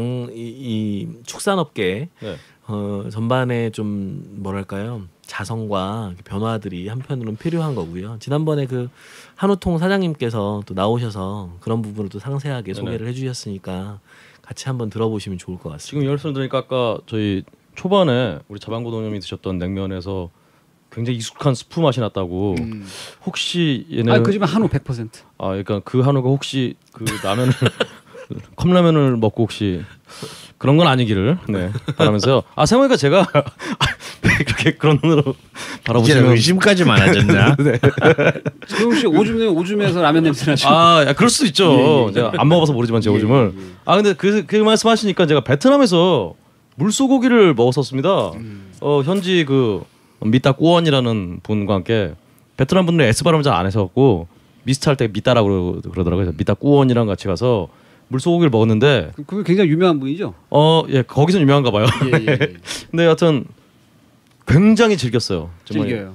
이 축산업계 네. 전반에 좀 뭐랄까요 자성과 변화들이 한편으로는 필요한 거고요. 지난번에 그 한우통 사장님께서 또 나오셔서 그런 부분을 또 상세하게 소개를 해주셨으니까 같이 한번 들어보시면 좋을 것 같습니다. 지금 이 말씀 들으니까 아까 저희 초반에 우리 자방고동님이 드셨던 냉면에서 굉장히 익숙한 스프 맛이 났다고. 혹시 얘네 그 집은 한우 100%. 그러니까 그 한우가 혹시 그 라면을 컵라면을 먹고 혹시 그런 건 아니기를 바라면서요. 생각해보니까 제가 그렇게 그런 눈으로 바라보시면 의심까지 많아졌나? 조용 씨 오줌에서 라면 냄새 나죠. 그럴 수도 있죠. 제가 안 먹어봐서 모르지만 제 오줌을. 근데 그 말씀하시니까 제가 베트남에서 물소고기를 먹었었습니다. 현지 그 미따 꾸원이라는 분과 함께 베트남 분들 S 발음 잘 안 해서갖고 미스트 할 때 미따라고 그러더라고요. 미따 꾸원이랑 같이 가서 물소고기를 먹었는데 그게 굉장히 유명한 분이죠. 예, 거기서 유명한가 봐요. 예. 근데 여하튼 굉장히 즐겼어요. 정말 즐겨요.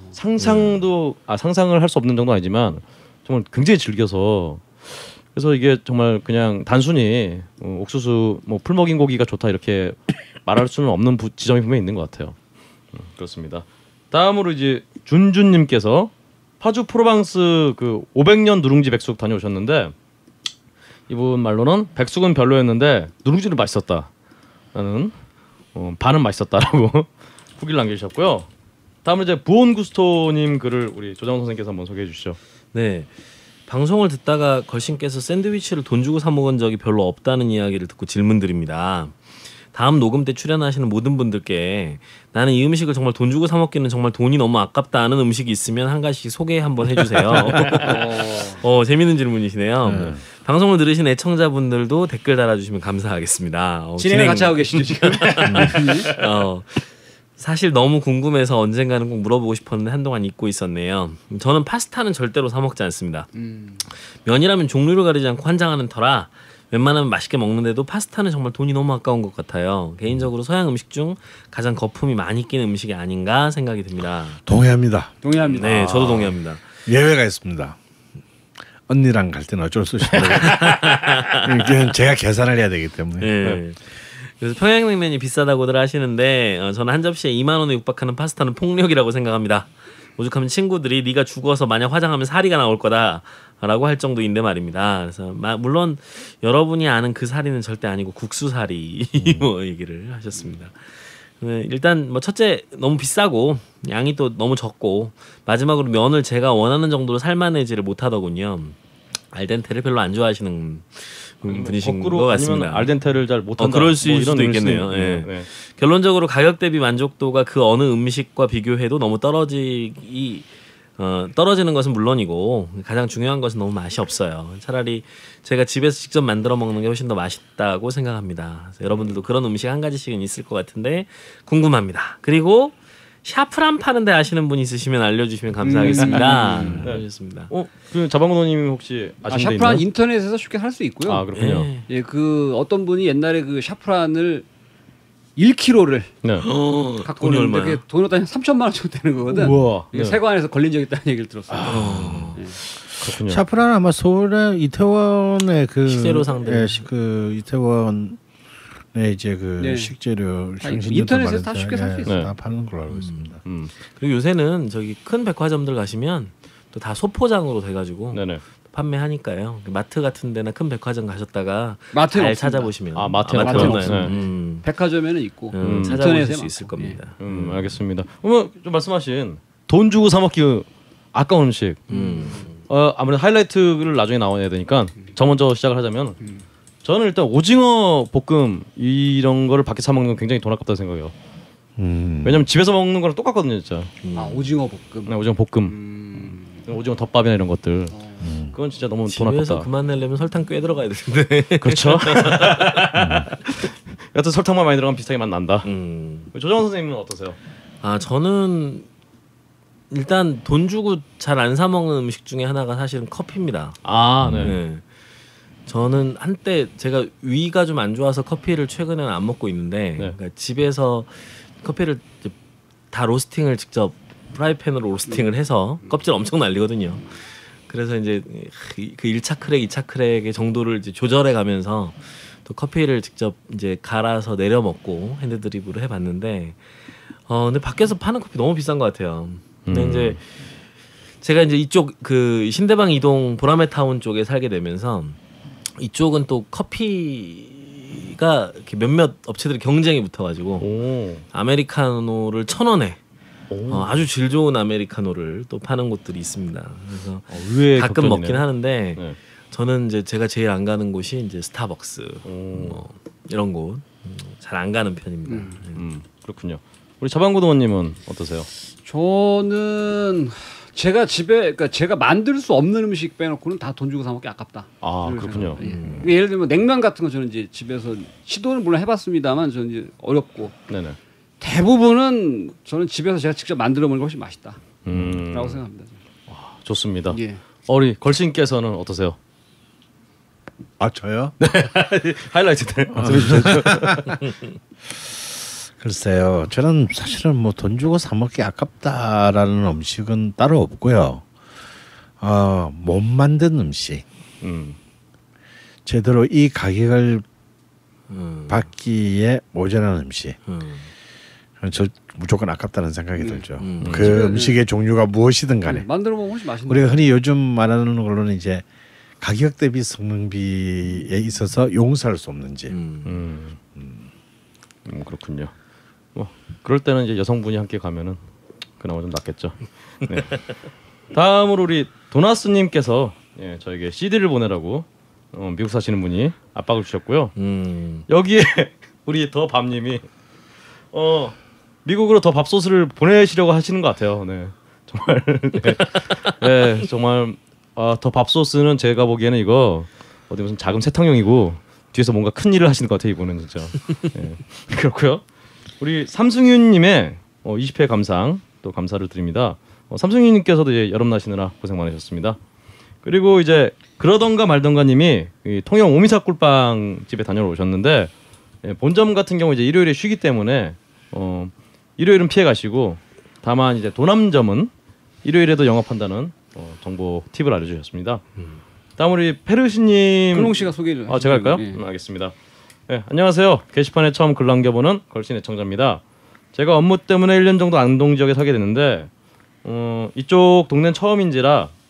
상상을 할 수 없는 정도 아니지만 정말 굉장히 즐겨서 그래서 이게 정말 그냥 단순히 옥수수 뭐 풀 먹인 고기가 좋다 이렇게 말할 수는 없는 지점이 분명히 있는 것 같아요. 그렇습니다. 다음으로 이제 준준님께서 파주 프로방스 그 500년 누룽지 백숙 다녀오셨는데 이분 말로는 백숙은 별로였는데 누룽지는 맛있었다라는 반은 맛있었다라고 후기를 남겨주셨고요. 다음으로 이제 부온구스토님 글을 우리 조장훈 선생님께서 한번 소개해 주시죠. 네. 방송을 듣다가 걸신께서 샌드위치를 돈 주고 사 먹은 적이 별로 없다는 이야기를 듣고 질문드립니다. 다음 녹음 때 출연하시는 모든 분들께 나는 이 음식을 정말 돈 주고 사 먹기는 정말 돈이 너무 아깝다 하는 음식이 있으면 한 가지씩 소개 한번 해주세요. 재밌는 질문이시네요. 방송을 들으신 애청자분들도 댓글 달아주시면 감사하겠습니다. 진행을 같이 하고 계시죠 지금. 사실 너무 궁금해서 언젠가는 꼭 물어보고 싶었는데 한동안 잊고 있었네요. 저는 파스타는 절대로 사 먹지 않습니다. 면이라면 종류를 가리지 않고 환장하는 터라 웬만하면 맛있게 먹는데도 파스타는 정말 돈이 너무 아까운 것 같아요. 개인적으로 서양 음식 중 가장 거품이 많이 끼는 음식이 아닌가 생각이 듭니다. 동의합니다. 네, 저도 동의합니다. 예외가 있습니다. 언니랑 갈 때는 어쩔 수 없이 이건 제가 계산을 해야 되기 때문에. 네. 그래서 평양냉면이 비싸다고들 하시는데 저는 한 접시에 2만 원에 육박하는 파스타는 폭력이라고 생각합니다. 오죽하면 친구들이 네가 죽어서 만약 화장하면 사리가 나올 거다 라고 할 정도인데 말입니다. 그래서 물론 여러분이 아는 그 사리는 절대 아니고 국수사리 뭐 얘기를 하셨습니다. 일단 뭐 첫째 너무 비싸고 양이 또 너무 적고 마지막으로 면을 제가 원하는 정도로 삶아내지를 못하더군요. 알덴테를 별로 안 좋아하시는 분이신 것 같습니다. 아니면 알덴테를 잘 못한다. 그럴 수도 있겠네요. 네. 네. 결론적으로 가격 대비 만족도가 그 어느 음식과 비교해도 너무 떨어지는 것은 물론이고 가장 중요한 것은 너무 맛이 없어요. 차라리 제가 집에서 직접 만들어 먹는 게 훨씬 더 맛있다고 생각합니다. 그래서 여러분들도 그런 음식 한 가지씩은 있을 것 같은데 궁금합니다. 그리고 샤프란 파는데 아시는 분 있으시면 알려주시면 감사하겠습니다. 네. 알겠습니다. 그 자방고노님 혹시 아시는 데 샤프란 있나요? 인터넷에서 쉽게 살 수 있고요. 아 그렇군요. 예, 그 어떤 분이 옛날에 그 샤프란을 1kg를 네. 갖고 오는데 돈이 한 3천만 원 정도 되는 거거든. 우와. 네. 세관에서 걸린 적이 있다는 얘기를 들었어요. 네. 그렇군요. 샤프란 아마 서울의 이태원의 그 식재료 상대 그 이태원의 이제 그 네. 식재료 인터넷에서 다 쉽게 살 수 있어요. 다 파는 걸로 알고 있습니다. 그리고 요새는 저기 큰 백화점들 가시면 또 다 소포장으로 돼가지고 네네. 판매하니까요. 마트 같은 데나 큰 백화점 가셨다가 마트는 잘 없습니다. 찾아보시면 마트는 없어요. 네. 백화점에는 있고 찾아보실 수 있을 겁니다. 알겠습니다. 그러면 좀 말씀하신 돈 주고 사 먹기 아까운 음식. 아무래도 하이라이트를 나중에 나와야 되니까 저 먼저 시작을 하자면 저는 일단 오징어 볶음 이런 거를 밖에 사 먹는 건 굉장히 돈 아깝다고 생각해요. 왜냐면 집에서 먹는 거랑 똑같거든요, 진짜. 오징어 볶음. 네, 오징어 볶음. 오징어 덮밥이나 이런 것들. 그건 진짜 너무 돈 아깝다. 집에서 그만 내려면 설탕 꽤 들어가야 되는데. 그렇죠. 여튼 설탕만 많이 들어가면 비슷하게 맛 난다. 조정원 선생님은 어떠세요? 저는 일단 돈 주고 잘 안 사 먹는 음식 중에 하나가 사실은 커피입니다. 네. 저는 한때 제가 위가 좀 안 좋아서 커피를 최근에는 안 먹고 있는데 그러니까 집에서 커피를 다 로스팅을 직접 프라이팬으로 로스팅을 해서 껍질 엄청 날리거든요. 그래서 이제 그 1차 크랙, 2차 크랙의 정도를 이제 조절해 가면서 또 커피를 직접 이제 갈아서 내려 먹고 핸드 드립으로 해 봤는데 근데 밖에서 파는 커피 너무 비싼 것 같아요. 근데 이제 제가 이제 이쪽 그 신대방 이동 보라매타운 쪽에 살게 되면서 이쪽은 또 커피가 이렇게 몇몇 업체들이 경쟁이 붙어가지고 아메리카노를 1,000원에 아주 질 좋은 아메리카노를 또 파는 곳들이 있습니다. 그래서 가끔 먹긴 하는데 네. 저는 이제 제가 제일 안 가는 곳이 이제 스타벅스 뭐 이런 곳 잘 안 가는 편입니다. 그렇군요. 우리 자방고등원님은 어떠세요? 저는 제가 집에 그러니까 제가 만들 수 없는 음식 빼놓고는 다 돈 주고 사 먹기 아깝다. 그렇군요. 예를 들면 냉면 같은 거 저는 이제 집에서 시도는 물론 해봤습니다만 저는 이제 어렵고. 네네. 대부분은 저는 집에서 제가 직접 만들어 먹는 것이 맛있다라고 생각합니다. 좋습니다. 예. 우리 걸신께서는 어떠세요? 저요? 네. 하이라이트들 말씀해 주시죠. 글쎄요. 저는 사실은 뭐 돈 주고 사 먹기 아깝다라는 음식은 따로 없고요. 못 만든 음식. 제대로 이 가격을 받기에 모자란 음식. 저 무조건 아깝다는 생각이 들죠. 그 음식의 종류가 무엇이든 간에 만들어 먹으면 훨씬 맛있는. 우리가 흔히 요즘 말하는 걸로는 이제 가격 대비 성능비에 있어서 용서할 수 없는지. 그렇군요. 뭐 그럴 때는 이제 여성분이 함께 가면은 그나마 좀 낫겠죠. 네. 다음으로 우리 도나스님께서 저에게 CD를 보내라고 미국 사시는 분이 압박을 주셨고요. 여기에 우리 더 밥님이 미국으로 더 밥솥을 보내시려고 하시는 것 같아요. 네, 정말 네, 정말 더 밥솥은 제가 보기에는 이거 어디 무슨 자금 세탁용이고 뒤에서 뭔가 큰 일을 하시는 것 같아요. 이분은 진짜. 네. 그렇고요. 우리 삼승윤님의 20회 감상 또 감사를 드립니다. 삼승윤님께서도 이제 여름 나시느라 고생 많으셨습니다. 그리고 이제 그러던가 말던가님이 통영 오미사 꿀빵 집에 다녀오셨는데 본점 같은 경우 이제 일요일에 쉬기 때문에 일요일은 피해 가시고 다만 이제 도남점은 일요일에도 영업한다는 정보 팁을 알려주셨습니다. 다음 우리 페르시님 근홍 씨가 소개를 제가 할까요? 알겠습니다. 네, 안녕하세요. 게시판에 처음 글 남겨보는 걸신 애청자입니다. 제가 업무 때문에 1년 정도 안동 지역에 살게 됐는데 이쪽 동네는 처음인지라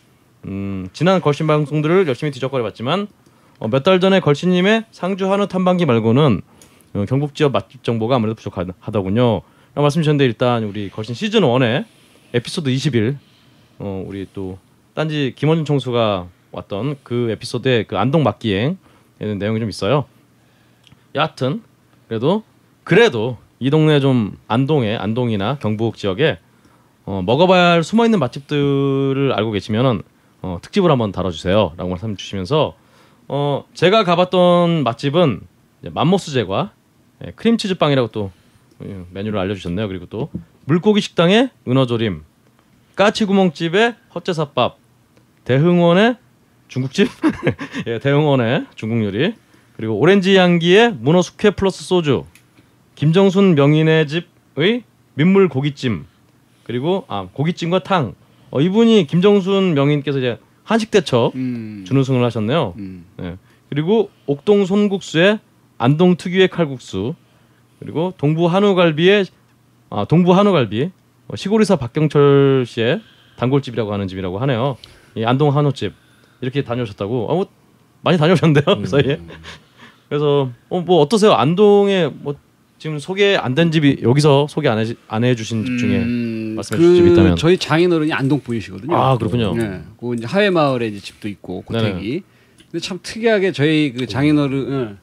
지난 걸신 방송들을 열심히 뒤적거려봤지만 몇 달 전에 걸신님의 상주 한우 탐방기 말고는 경북 지역 맛집 정보가 아무래도 부족하다군요. 라고 말씀 주셨는데 일단 우리 걸신 시즌 1의 에피소드 21 우리 또 딴지 김원준 총수가 왔던 그 에피소드에 그 안동 맛기행 내용이 좀 있어요. 여하튼 그래도 이 동네 좀 안동이나 경북 지역에 먹어봐야 할 숨어있는 맛집들을 알고 계시면은 특집을 한번 다뤄주세요라고 말씀 주시면서 제가 가봤던 맛집은 맘모스 제과 크림치즈 빵이라고 또 메뉴를 알려주셨네요. 그리고 또 물고기 식당의 은어조림, 까치구멍집의 헛제사밥, 대흥원의 중국집, 대흥원의 중국 요리, 그리고 오렌지 향기의 문어 숙회 플러스 소주, 김정순 명인의 집의 민물 고깃찜, 그리고 고깃찜과 탕. 이분이 김정순 명인께서 이제 한식 대첩 준우승을 하셨네요. 네. 그리고 옥동 손국수의 안동 특유의 칼국수, 그리고 동부 한우갈비 시골이사 박경철 씨의 단골집이라고 하는 집이라고 하네요. 이 안동 한우집 이렇게 다녀오셨다고. 많이 다녀오셨는데요 그 사이에. 그래서 뭐 어떠세요? 안동에 뭐 지금 소개 안 된 집이 여기서 소개 안 해주신 집 중에 말씀해 주실 집이 있다면. 저희 장인어른이 안동 분이시거든요. 아 그렇군요. 네, 그 이제 하회마을에 이제 집도 있고 고택이. 근데 참 특이하게 저희 그 장인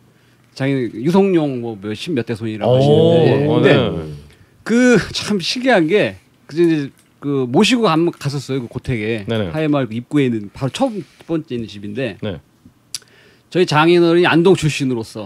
유성룡 뭐 몇 대 손이라고 하시는데, 근데 그 참 신기한 게 이제 그 모시고 갔었어요 그 고택에. 하회마을 그 입구에 있는 바로 첫 번째 있는 집인데. 네. 저희 장인어른이 안동 출신으로서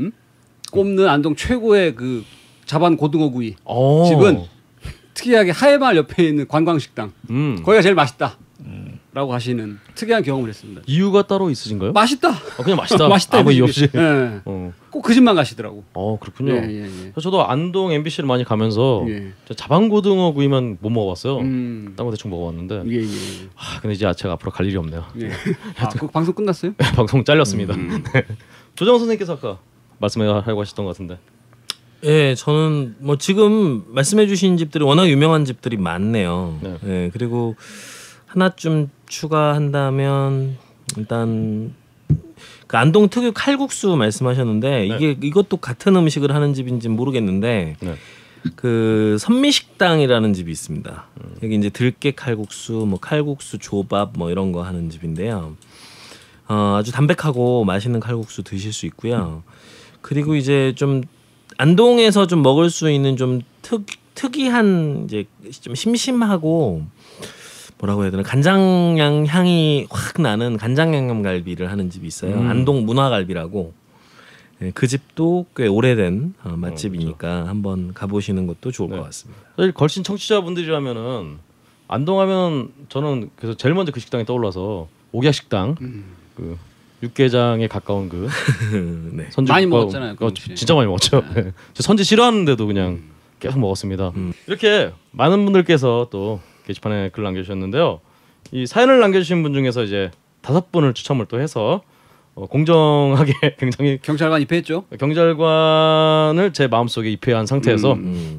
꼽는 안동 최고의 그 자반 고등어구이 집은 특이하게 하회마을 옆에 있는 관광식당 거기가 제일 맛있다 라고 하시는 특이한 경험을 했습니다. 이유가 따로 있으신가요? 맛있다. 그냥 맛있다. 맛있다. 아무 이유 없이. 네. 꼭 그 집만 가시더라고. 그렇군요. 예. 저도 안동 MBC를 많이 가면서 자반고등어 구이만 못 먹어봤어요. 딴 거 대충 먹어봤는데. 예. 근데 이제 제가 앞으로 갈 일이 없네요. 예. 그 방송 끝났어요? 방송 잘렸습니다. 조정 선생님께서 아까 말씀하려고 하셨던 것 같은데. 예, 저는 뭐 지금 말씀해주신 집들이 워낙 유명한 집들이 많네요. 네. 예, 그리고 하나쯤 추가한다면 일단 그 안동 특유 칼국수 말씀하셨는데 이것도 같은 음식을 하는 집인지는 모르겠는데 그 선미식당이라는 집이 있습니다. 여기 이제 들깨 칼국수, 뭐 칼국수 조밥 뭐 이런 거 하는 집인데요. 아주 담백하고 맛있는 칼국수 드실 수 있고요. 그리고 이제 좀 안동에서 좀 먹을 수 있는 좀 특이한 이제 좀 심심하고 뭐라고 해야 되나 간장 향이 확 나는 간장 양념갈비를 하는 집이 있어요. 안동 문화갈비라고. 네, 그 집도 꽤 오래된 맛집이니까 그렇죠. 한번 가보시는 것도 좋을 것 같습니다. 사실 걸신 청취자분들이라면은 안동하면 저는 그래서 제일 먼저 그 식당이 떠올라서 옥야식당 그 육개장에 가까운 그 네. 선지 많이 먹었잖아요. 진짜 많이 먹었죠. 네. 선지 싫어하는데도 그냥 계속 먹었습니다. 이렇게 많은 분들께서 또 게시판에 글 남겨주셨는데요. 이 사연을 남겨주신 분 중에서 이제 5분을 추첨을 또 해서 공정하게 굉장히 경찰관 입회했죠. 경찰관을 제 마음속에 입회한 상태에서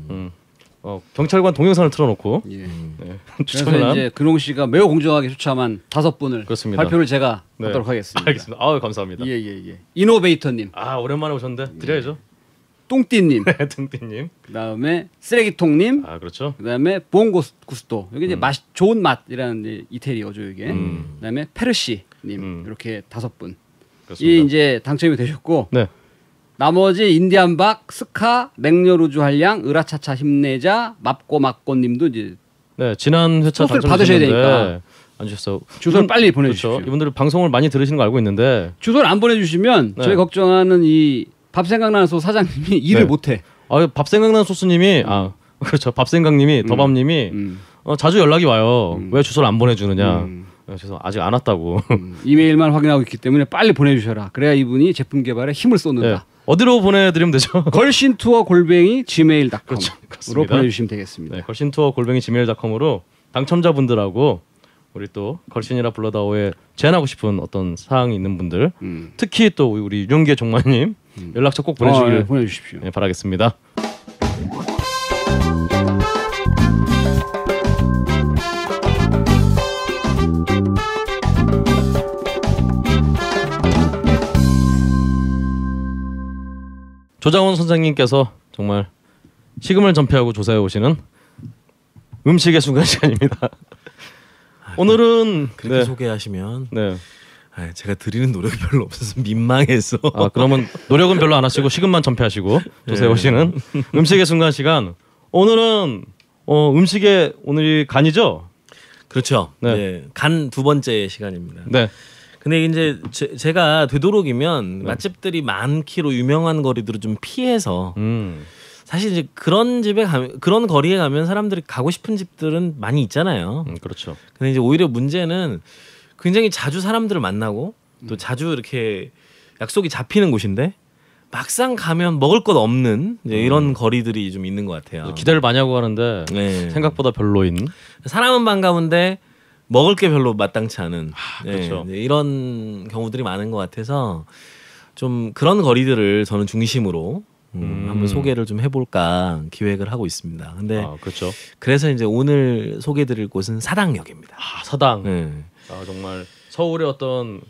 경찰관 동영상을 틀어놓고 그래서 이제 근홍 씨가 매우 공정하게 추첨한 5분을 그렇습니다. 발표를 제가 하도록 하겠습니다. 알겠습니다. 아유 감사합니다. 예. 이노베이터님. 오랜만에 오셨는데 드려야죠. 똥띠님, 똥띠님. 그다음에 쓰레기통님. 그렇죠. 그다음에 부엉구스토. 여기 이제 좋은 맛이라는 이제 이태리어죠 이게. 그다음에 페르시님 이렇게 5분. 이 이제 당첨이 되셨고. 네. 나머지 인디안박, 스카, 맹렬우주 한량, 으라차차 힘내자, 맙고님도 이제 지난 회차 소스를 받으셔야 되니까 안 주셨어. 주소를 빨리 보내주십시오. 그렇죠. 이분들 방송을 많이 들으시는 거 알고 있는데 주소를 안 보내주시면 저희 걱정하는 이 밥 생각나는 소스 사장님이 일을 못해. 밥 생각나는 소스님이 그렇죠. 밥 생각님이 더밥님이 자주 연락이 와요. 왜 주소를 안 보내주느냐. 그래서 아직 안 왔다고. 이메일만 확인하고 있기 때문에 빨리 보내주셔라. 그래야 이분이 제품 개발에 힘을 쏟는다. 어디로 보내드리면 되죠? 걸신투어@gmail.com으로 그렇죠. 보내주시면 되겠습니다. 걸신투어@gmail.com으로 당첨자분들하고 우리 또 걸신이라 불러다오에 제안하고 싶은 어떤 사항이 있는 분들, 특히 또 우리 윤계 종마님 연락처 꼭 보내주시길 보내주십시오. 바라겠습니다. 조장훈 선생님께서 정말 식음을 전폐하고 조사해 오시는 음식의 순간 시간입니다. 오늘은 그렇게 소개하시면 네. 제가 드리는 노력이 별로 없어서 민망해서. 그러면 노력은 별로 안 하시고 식음만 전폐하시고 조사해 오시는 음식의 순간 시간. 오늘은 음식의 오늘이 간이죠? 그렇죠. 네. 간 두 번째 시간입니다. 네. 근데 이제 제가 되도록이면 맛집들이 많기로 유명한 거리들을 좀 피해서 사실 이제 그런 집에 가면 그런 거리에 가면 사람들이 가고 싶은 집들은 많이 있잖아요. 그렇죠. 근데 이제 오히려 문제는 굉장히 자주 사람들을 만나고 또 자주 이렇게 약속이 잡히는 곳인데 막상 가면 먹을 것 없는 이제 이런 거리들이 좀 있는 것 같아요. 기대를 많이 하고 가는데 생각보다 별로인. 사람은 반가운데 먹을 게 별로 마땅치 않은 그렇죠. 이런 경우들이 많은 것 같아서 좀 그런 거리들을 저는 중심으로 한번 소개를 좀 해볼까 기획을 하고 있습니다. 근데 그렇죠. 그래서 이제 오늘 소개드릴 곳은 사당역입니다. 사당. 네. 정말 서울의 어떤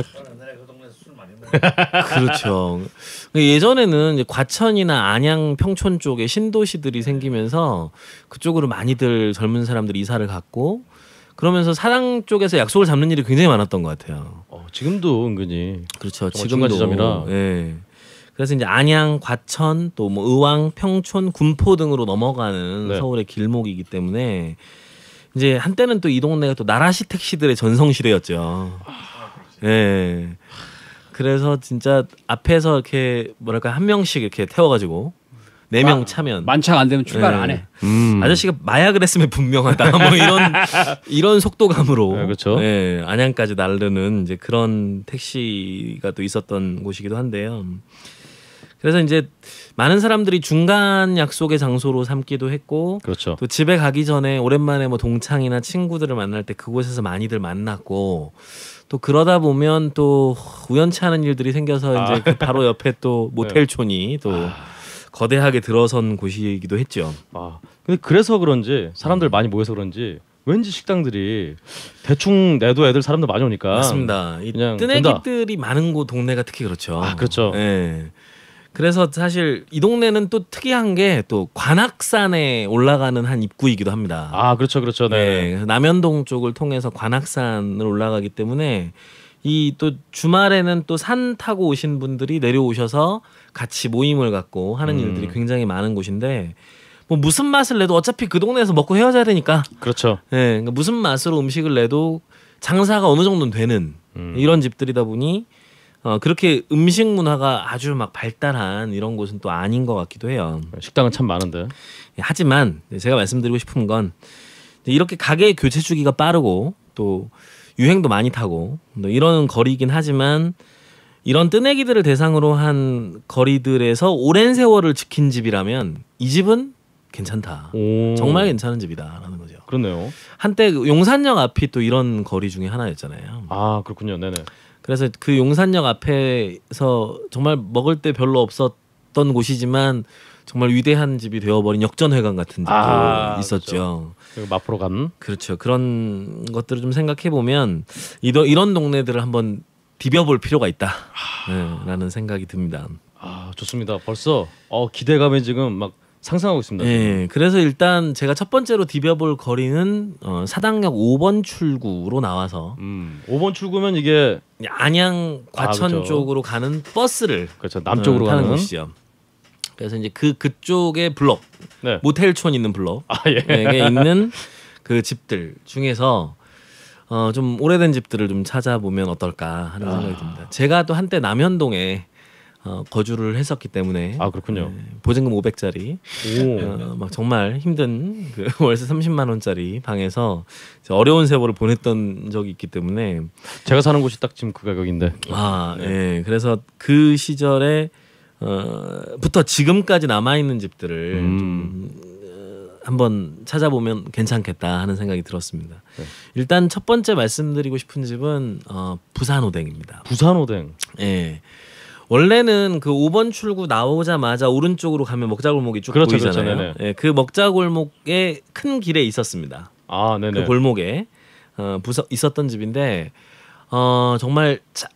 그렇죠. 예전에는 이제 과천이나 안양, 평촌 쪽에 신도시들이 생기면서 그쪽으로 많이들 젊은 사람들이 이사를 갔고 그러면서 사당 쪽에서 약속을 잡는 일이 굉장히 많았던 것 같아요. 지금도 은근히 그렇죠. 지금도 지점이라. 예. 그래서 이제 안양, 과천, 또 뭐 의왕, 평촌, 군포 등으로 넘어가는 서울의 길목이기 때문에 이제 한때는 또 이 동네가 또 나라시 택시들의 전성시대였죠. 예. 그래서 진짜 앞에서 이렇게 뭐랄까 한 명씩 이렇게 태워가지고 4명 차면 만차가 안 되면 출발 안 해. 아저씨가 마약을 했으면 분명하다. 뭐 이런 속도감으로 그렇죠. 예, 안양까지 나르는 이제 그런 택시가 또 있었던 곳이기도 한데요. 그래서 이제 많은 사람들이 중간 약속의 장소로 삼기도 했고, 그렇죠. 또 집에 가기 전에 오랜만에 뭐 동창이나 친구들을 만날 때 그곳에서 많이들 만났고, 또 그러다 보면 또 우연치 않은 일들이 생겨서 이제 그 바로 옆에 또 모텔촌이 또 거대하게 들어선 곳이기도 했죠. 근데 그래서 그런지 사람들 많이 모여서 그런지 왠지 식당들이 대충 내도 애들 사람들 많이 오니까 맞습니다. 이 뜨내기들이 많은 곳 동네가 특히 그렇죠. 그렇죠. 네. 그래서 사실 이 동네는 또 특이한 게 또 관악산에 올라가는 한 입구이기도 합니다. 그렇죠, 그렇죠. 네. 그래서 남현동 쪽을 통해서 관악산을 올라가기 때문에 이 또 주말에는 또 산 타고 오신 분들이 내려오셔서 같이 모임을 갖고 하는 일들이 굉장히 많은 곳인데 뭐 무슨 맛을 내도 어차피 그 동네에서 먹고 헤어져야 되니까. 그렇죠. 네, 그러니까 무슨 맛으로 음식을 내도 장사가 어느 정도는 되는 이런 집들이다 보니. 그렇게 음식 문화가 아주 막 발달한 이런 곳은 또 아닌 것 같기도 해요. 식당은 참 많은데. 하지만 제가 말씀드리고 싶은 건 이렇게 가게 교체 주기가 빠르고 또 유행도 많이 타고 이런 거리이긴 하지만 이런 뜨내기들을 대상으로 한 거리들에서 오랜 세월을 지킨 집이라면 이 집은 괜찮다. 정말 괜찮은 집이다라는 거죠. 그렇네요. 한때 용산역 앞이 또 이런 거리 중에 하나였잖아요. 그렇군요. 네네. 그래서 그 용산역 앞에서 정말 먹을 때 별로 없었던 곳이지만 정말 위대한 집이 되어버린 역전회관 같은 집도 있었죠. 그렇죠. 마포로 간. 그렇죠. 그런 것들을 좀 생각해 보면 이런 동네들을 한번 디벼볼 필요가 있다라는 생각이 듭니다. 좋습니다. 벌써 기대감이 지금 막 상상하고 있습니다. 네, 그래서 일단 제가 첫 번째로 디벼볼 거리는 사당역 5번 출구로 나와서 5번 출구면 이게 안양 과천 그렇죠. 쪽으로 가는 버스를 그렇죠. 남쪽으로 가는 곳이죠. 그래서 이제 그쪽에 블록 모텔촌 있는 블록에 있는 그 집들 중에서 좀 오래된 집들을 좀 찾아보면 어떨까 하는 생각이 듭니다. 제가 또 한때 남현동에 거주를 했었기 때문에 그렇군요. 보증금 500짜리 막 정말 힘든 그 월세 30만 원짜리 방에서 어려운 세월을 보냈던 적이 있기 때문에 제가 사는 곳이 딱 지금 그 가격인데. 네. 그래서 그 시절에 부터 지금까지 남아 있는 집들을 좀 한번 찾아보면 괜찮겠다 하는 생각이 들었습니다. 일단 첫 번째 말씀드리고 싶은 집은 부산오뎅입니다. 부산오뎅. 네. 원래는 그 5번 출구 나오자마자 오른쪽으로 가면 먹자골목이 쭉 보이잖아요. 그렇죠. 네, 그 먹자골목에 큰 길에 있었습니다. 네네. 그 골목에 있었던 집인데 정말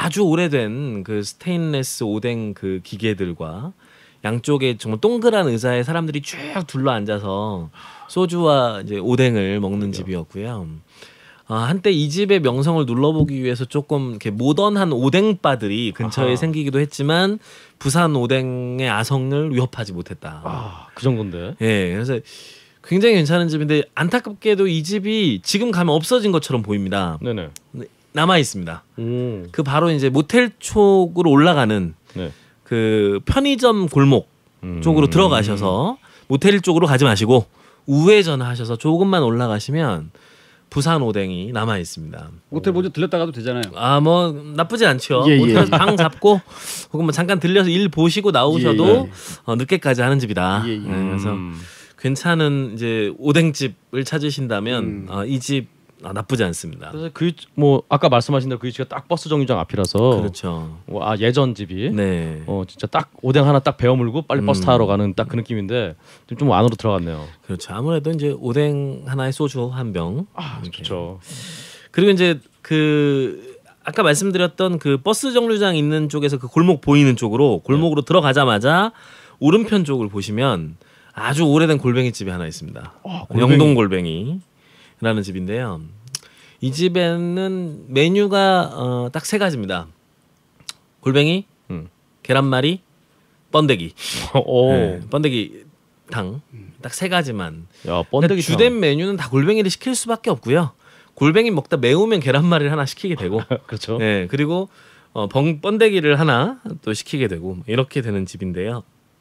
아주 오래된 그 스테인레스 오뎅 그 기계들과 양쪽에 정말 동그란 의자에 사람들이 쭉 둘러 앉아서 소주와 이제 오뎅을 먹는 집이었고요. 한때 이 집의 명성을 눌러보기 위해서 조금 이렇게 모던한 오뎅바들이 근처에 생기기도 했지만 부산 오뎅의 아성을 위협하지 못했다. 그 정도인데. 예, 그래서 굉장히 괜찮은 집인데 안타깝게도 이 집이 지금 가면 없어진 것처럼 보입니다. 네네. 남아 있습니다. 그 바로 이제 모텔 쪽으로 올라가는 네. 그 편의점 골목 쪽으로 들어가셔서 모텔 쪽으로 가지 마시고 우회전하셔서 조금만 올라가시면 부산 오뎅이 남아 있습니다. 모텔 먼저 들렸다가도 되잖아요. 뭐 나쁘지 않죠. 예, 모텔에서 예. 방 잡고 혹은 뭐 잠깐 들려서 일 보시고 나오셔도 늦게까지 하는 집이다. 예, 예. 그래서 괜찮은 이제 오뎅집을 찾으신다면 이 집 나쁘지 않습니다. 그래서 뭐 아까 말씀하신 대로 그 위치가 딱 버스 정류장 앞이라서 그렇죠. 예전 집이 네. 진짜 딱 오뎅 하나 딱 베어 물고 빨리 버스 타러 가는 딱 그 느낌인데 좀 안으로 들어갔네요. 그렇죠. 아무래도 이제 오뎅 하나에 소주 한 병. 좋죠. 그리고 이제 그 아까 말씀드렸던 그 버스 정류장 있는 쪽에서 그 골목 보이는 쪽으로 골목으로 들어가자마자 오른편 쪽을 보시면 아주 오래된 골뱅이 집이 하나 있습니다. 영동 골뱅이라는 집인데요. 이 집에는 메뉴가 딱 세 가지입니다. 골뱅이, 계란말이, 번데기. 네, 번데기 탕 딱 세 가지만. 야, 번데기 주된 메뉴는 다 골뱅이를 시킬 수밖에 없고요. 골뱅이 먹다 매우면 계란말이를 하나 시키게 되고, 그렇죠. 네, 그리고 번데기를 하나 또 시키게 되고 이렇게 되는 집인데요.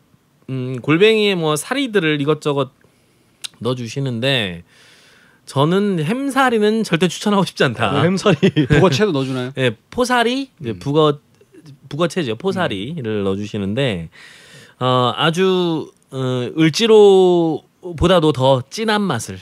골뱅이에 뭐 사리들을 이것저것 넣어주시는데 저는 햄사리는 절대 추천하고 싶지 않다. 햄사리 북어채도 넣어주나요? 네, 포사리, 이제 북어채죠. 포사리를 넣어주시는데 아주 을지로보다도 더 진한 맛을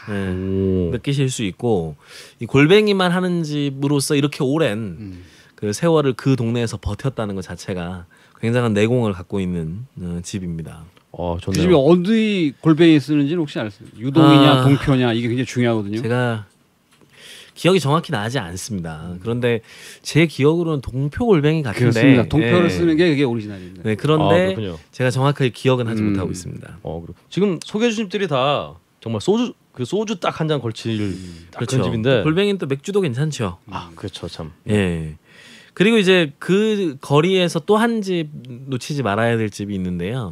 느끼실 수 있고 이 골뱅이만 하는 집으로서 이렇게 오랜 그 세월을 그 동네에서 버텼다는 것 자체가 굉장한 내공을 갖고 있는 집입니다. 좋네요. 그 집이 어디 골뱅이 쓰는지는 혹시 아세요? 유동이냐 동표냐 이게 굉장히 중요하거든요. 제가 기억이 정확히 나지 않습니다. 그런데 제 기억으로는 동표 골뱅이 같은데 그렇습니다. 동표를 쓰는 게 그게 오리지널입니다. 네, 그런데 그렇군요. 제가 정확하게 기억은 하지 못하고 있습니다. 지금 소개해 주신 집들이 다 정말 소주 딱 한 잔 걸칠 딱 그렇죠. 그런 집인데 골뱅이는 또 맥주도 괜찮죠. 그렇죠 참. 예. 그리고 이제 그 거리에서 또 한 집 놓치지 말아야 될 집이 있는데요.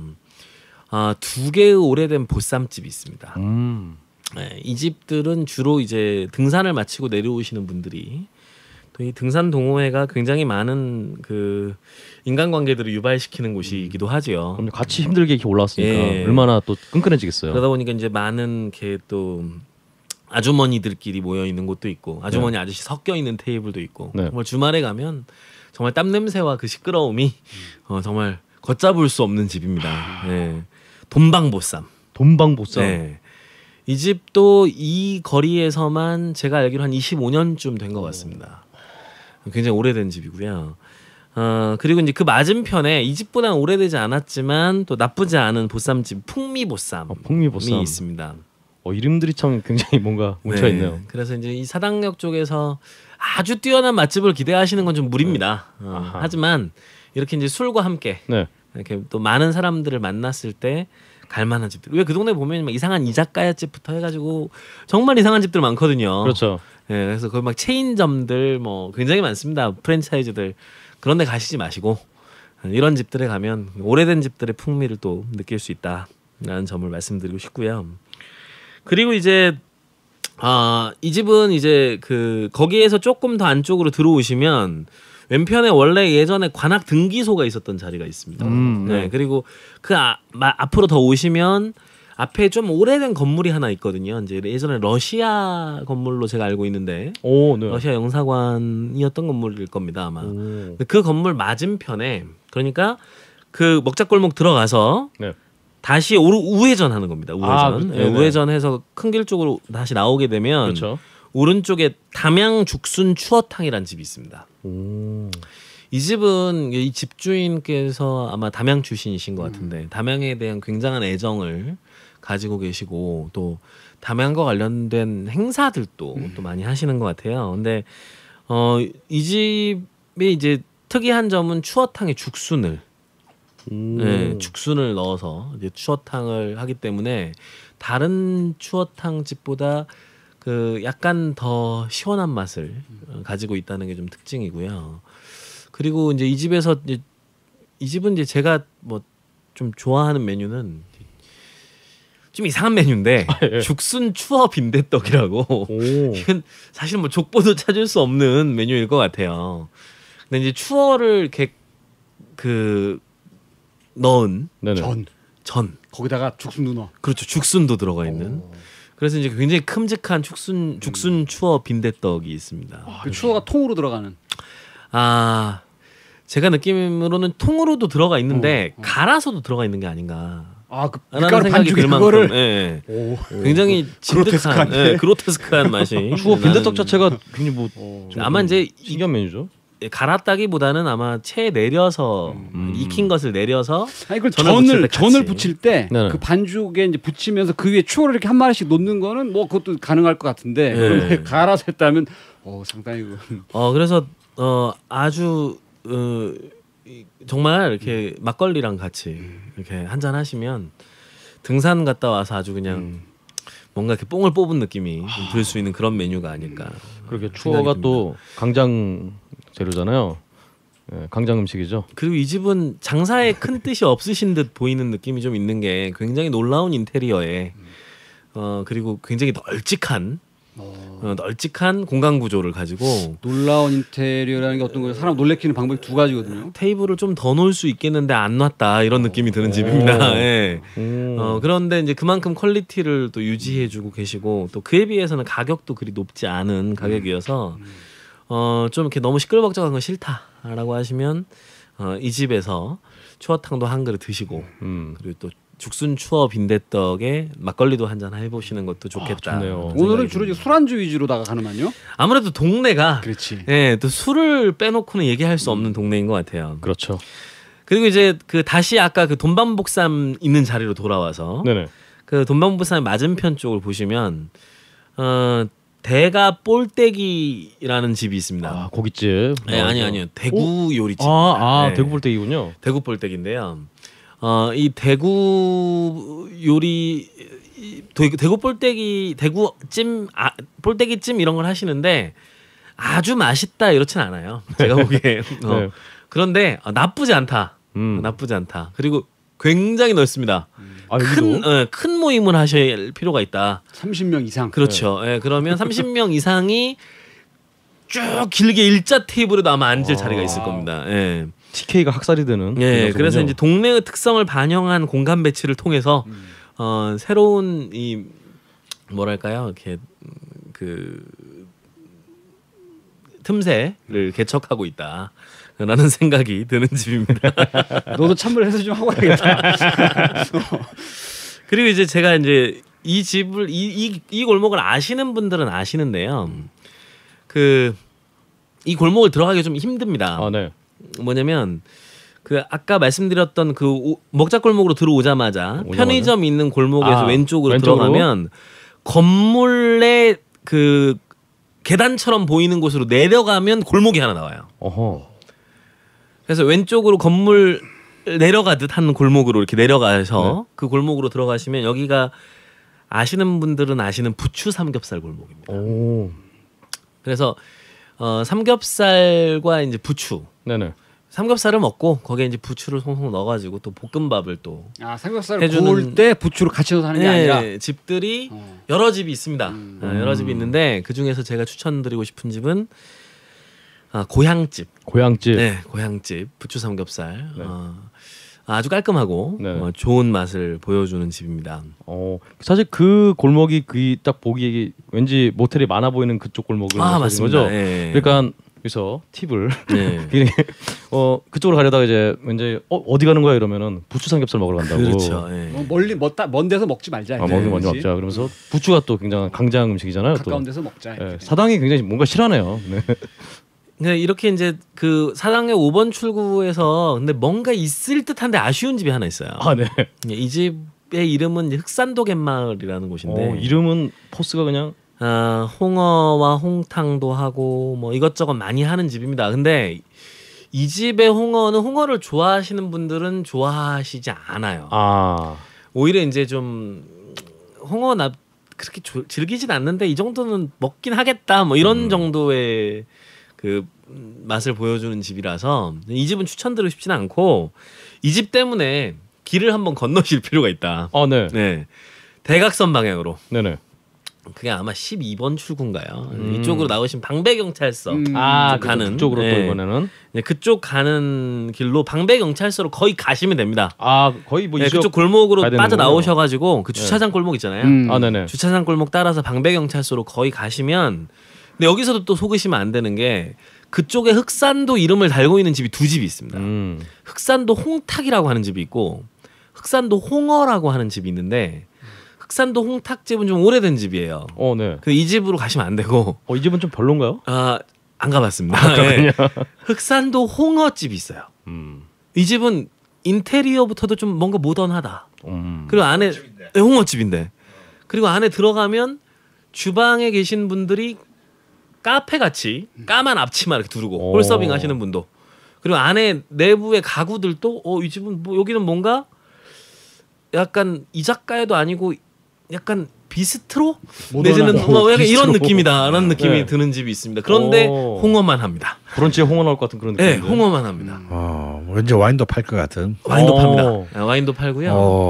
두 개의 오래된 보쌈집이 있습니다. 네, 이 집들은 주로 이제 등산을 마치고 내려오시는 분들이 또 이 등산 동호회가 굉장히 많은 그 인간관계들을 유발시키는 곳이기도 하죠. 그럼 같이 힘들게 이렇게 올라왔으니까 예. 얼마나 또 끈끈해지겠어요. 그러다 보니까 이제 많은 게 또 아주머니들끼리 모여 있는 곳도 있고 아주머니 아저씨 섞여 있는 테이블도 있고 정말 주말에 가면 정말 땀 냄새와 그 시끄러움이 정말 걷잡을 수 없는 집입니다. 네. 돈방보쌈. 네. 이 집도 이 거리에서만 제가 알기로 한 25년쯤 된 것 같습니다. 굉장히 오래된 집이고요. 그리고 이제 그 맞은편에 이 집보다는 오래되지 않았지만 또 나쁘지 않은 보쌈집 풍미보쌈이 있습니다. 이름들이 참 굉장히 뭔가 뭉쳐 있네요. 그래서 이제 이 사당역 쪽에서 아주 뛰어난 맛집을 기대하시는 건 좀 무리입니다. 하지만 이렇게 이제 술과 함께 이렇게 또 많은 사람들을 만났을 때 갈만한 집들. 왜 그 동네 보면 막 이상한 이자카야 집부터 해가지고 정말 이상한 집들 많거든요. 그렇죠. 예, 그래서 거기 막 체인점들 뭐 굉장히 많습니다. 프랜차이즈들 그런데 가시지 마시고 이런 집들에 가면 오래된 집들의 풍미를 또 느낄 수 있다라는 점을 말씀드리고 싶고요. 그리고 이제 이 집은 이제 그 거기에서 조금 더 안쪽으로 들어오시면 왼편에 원래 예전에 관악 등기소가 있었던 자리가 있습니다. 네. 그리고 그 앞으로 더 오시면 앞에 좀 오래된 건물이 하나 있거든요. 이제 예전에 러시아 건물로 제가 알고 있는데 러시아 영사관이었던 건물일 겁니다 아마. 그 건물 맞은편에 그러니까 그 먹자골목 들어가서 다시 우회전하는 겁니다. 우회전. 우회전해서 큰 길 쪽으로 다시 나오게 되면 오른쪽에 담양 죽순 추어탕이라는 집이 있습니다. 이 집은 이 집주인께서 아마 담양 출신이신 것 같은데 담양에 대한 굉장한 애정을 가지고 계시고 또 담양과 관련된 행사들도 또 많이 하시는 것 같아요. 근데 이 이제 특이한 점은 추어탕에 죽순을 네, 죽순을 넣어서 이제 추어탕을 하기 때문에 다른 추어탕 집보다 그 약간 더 시원한 맛을 가지고 있다는 게 좀 특징이고요. 그리고 이제 이 집에서 이 집은 이제 제가 뭐 좀 좋아하는 메뉴는 좀 이상한 메뉴인데 예. 죽순 추어 빈대떡이라고 이건 사실 뭐 족보도 찾을 수 없는 메뉴일 것 같아요. 근데 이제 추어를 이렇게 그 넣은 네네. 전 거기다가 죽순도 넣어. 그렇죠. 죽순도 들어가 있는. 그래서 이제 굉장히 큼직한 죽순 추어 빈대떡이 있습니다. 그 추어가 통으로 들어가는. 아 제가 느낌으로는 통으로도 들어가 있는데 갈아서도 들어가 있는 게 아닌가. 그 라는 밀가루 생각이 반죽에 들 그거를. 만큼 예. 굉장히 진득한 그로테스크한 맛이 추어 빈대떡 나는- 자체가 굉장히 뭐 아마 이제 신기한 메뉴죠. 갈았다기보다는 아마 채 내려서 익힌 것을 내려서 아니 그걸 전을 전을 붙일 붙일 때 네네. 그 반죽에 이제 붙이면서 그 위에 추어를 이렇게 한 마리씩 놓는 거는 뭐 그것도 가능할 것 같은데 네. 그런데 갈아서 했다면 상당히 그래서 아주 정말 이렇게 막걸리랑 같이 이렇게 한잔 하시면 등산 갔다 와서 아주 그냥 뭔가 이렇게 뽕을 뽑은 느낌이 들 수 있는 그런 메뉴가 아닐까. 그렇게 생각이 추어가 듭니다. 또 강장 재료잖아요. 예, 강장 음식이죠. 그리고 이 집은 장사에 큰 뜻이 없으신 듯 보이는 느낌이 좀 있는 게 굉장히 놀라운 인테리어에 그리고 굉장히 널찍한 공간 구조를 가지고 놀라운 인테리어라는 게 어떤 거예요? 사람 놀래키는 방법이 두 가지거든요. 테이블을 좀 더 놓을 수 있겠는데 안 놨다 이런 느낌이 드는 집입니다. 예. 그런데 이제 그만큼 퀄리티를 또 유지해주고 계시고 또 그에 비해서는 가격도 그리 높지 않은 가격이어서 좀 이렇게 너무 시끌벅적한 거 싫다라고 하시면 이 집에서 추어탕도 한 그릇 드시고 그리고 또 죽순 추어 빈대떡에 막걸리도 한잔 해보시는 것도 좋겠다. 좋네요. 오늘은 주로 이제 술안주 위주로다가 가는만요. 아무래도 동네가 그렇지. 예, 또 술을 빼놓고는 얘기할 수 없는 동네인 것 같아요. 그렇죠. 그리고 이제 그 다시 아까 그 돈반복삼 있는 자리로 돌아와서 네네. 그 돈반복삼 맞은편 쪽을 보시면 대가 볼떼기라는 집이 있습니다. 아 고깃집. 네, 아니요 대구 요리집. 아 네. 대구 볼때기군요. 대구 볼떼기인데요. 이 대구 요리 대구 볼떼기 대구찜 볼떼기찜 이런 걸 하시는데 아주 맛있다 이렇진 않아요. 제가 보기에. 네. 그런데 나쁘지 않다. 나쁘지 않다. 그리고 굉장히 넓습니다. 큰 모임을 하실 필요가 있다. 30명 이상. 그렇죠. 예, 그러면 30명 이상이 쭉 길게 일자 테이블에도 아마 앉을 자리가 있을 겁니다. 예. TK가 학살이 되는. 예, 그래서 이제 동네의 특성을 반영한 공간 배치를 통해서 새로운 이 뭐랄까요, 이렇게 그 틈새를 개척하고 있다라는 생각이 드는 집입니다. 너도 참여해서 좀 하고 와야겠다. 그리고 이제 제가 이제 이 집을 이 골목을 아시는 분들은 아시는데요. 이 골목을 들어가기 좀 힘듭니다. 아 네. 뭐냐면 그 아까 말씀드렸던 그 먹자골목으로 들어오자마자 편의점 있는 골목에서 왼쪽으로 들어가면 건물의 그 계단처럼 보이는 곳으로 내려가면 골목이 하나 나와요. 어허. 그래서 왼쪽으로 건물 내려가듯 한 골목으로 이렇게 내려가서 그 골목으로 들어가시면 여기가 아시는 분들은 아시는 부추 삼겹살 골목입니다. 오. 그래서 삼겹살과 이제 부추. 네네. 삼겹살을 먹고 거기에 이제 부추를 송송 넣어가지고 또 볶음밥을 또 삼겹살을 구울 때 부추로 같이 넣어서 하는 게 아니라 집들이 여러 집이 있습니다. 여러 집이 있는데 그 중에서 제가 추천드리고 싶은 집은 고향집. 고향집. 네, 고향집 부추 삼겹살. 아주 깔끔하고 좋은 맛을 보여주는 집입니다. 사실 그 골목이 딱 보기 왠지 모텔이 많아 보이는 그쪽 골목을 맞습니다. 거죠. 네. 그러니까 여기서 팁을 그쪽으로 가려다가 이제 왠지 어디 가는 거야 이러면은 부추 삼겹살 먹으러 간다고. 그렇죠. 먼 데서 먹지 말자. 먼데 먼저 먹자. 그러면서 부추가 또 굉장한 강장 음식이잖아요. 가까운 또. 데서 먹자. 사당이 굉장히 뭔가 실하네요. 네, 이렇게 이제 그 사당의 5번 출구에서 근데 뭔가 있을 듯한데 아쉬운 집이 하나 있어요. 아 네. 이 집의 이름은 흑산도 갯마을이라는 곳인데 이름은 포스가 그냥 홍어와 홍탕도 하고 뭐 이것저것 많이 하는 집입니다. 근데 이 집의 홍어는 홍어를 좋아하시는 분들은 좋아하시지 않아요. 오히려 이제 좀 홍어 나 그렇게 즐기진 않는데 이 정도는 먹긴 하겠다 뭐 이런 정도의 그 맛을 보여주는 집이라서 이 집은 추천드리고 싶지는 않고 이 집 때문에 길을 한번 건너실 필요가 있다. 네. 네. 대각선 방향으로. 네네. 그게 아마 12번 출구인가요? 이쪽으로 나오신 방배경찰서 가는 그쪽으로 또 이번에는 네, 그쪽 가는 길로 방배경찰서로 거의 가시면 됩니다. 거의 뭐 그쪽 골목으로 빠져 나오셔가지고 그 주차장 골목 있잖아요. 네네. 주차장 골목 따라서 방배경찰서로 거의 가시면, 근데 여기서도 또 속으시면 안 되는 게 그쪽에 흑산도 이름을 달고 있는 집이 두 집이 있습니다. 흑산도 홍탁이라고 하는 집이 있고 흑산도 홍어라고 하는 집이 있는데. 흑산도 홍탁집은 좀 오래된 집이에요. 네. 근데 이 집으로 가시면 안 되고. 이 집은 좀 별론가요? 안 가봤습니다. 네. 흑산도 홍어집이 있어요. 이 집은 인테리어부터도 좀 뭔가 모던하다. 그리고 안에 홍어집인데. 그리고 안에 들어가면 주방에 계신 분들이 카페 같이 까만 앞치마 이렇게 두르고 홀서빙 하시는 분도. 그리고 안에 내부의 가구들도 이 집은 뭐 여기는 뭔가 약간 이자카야도 아니고 약간 비스트로 내지는 약간 이런 느낌이다라는 느낌이 드는 집이 있습니다. 그런데 홍어만 합니다. 브런치에 홍어 나올 것 같은 그런 느낌. 네, 홍어만 합니다. 왠지 와인도 팔 것 같은. 와인도 팝니다. 와인도 팔고요.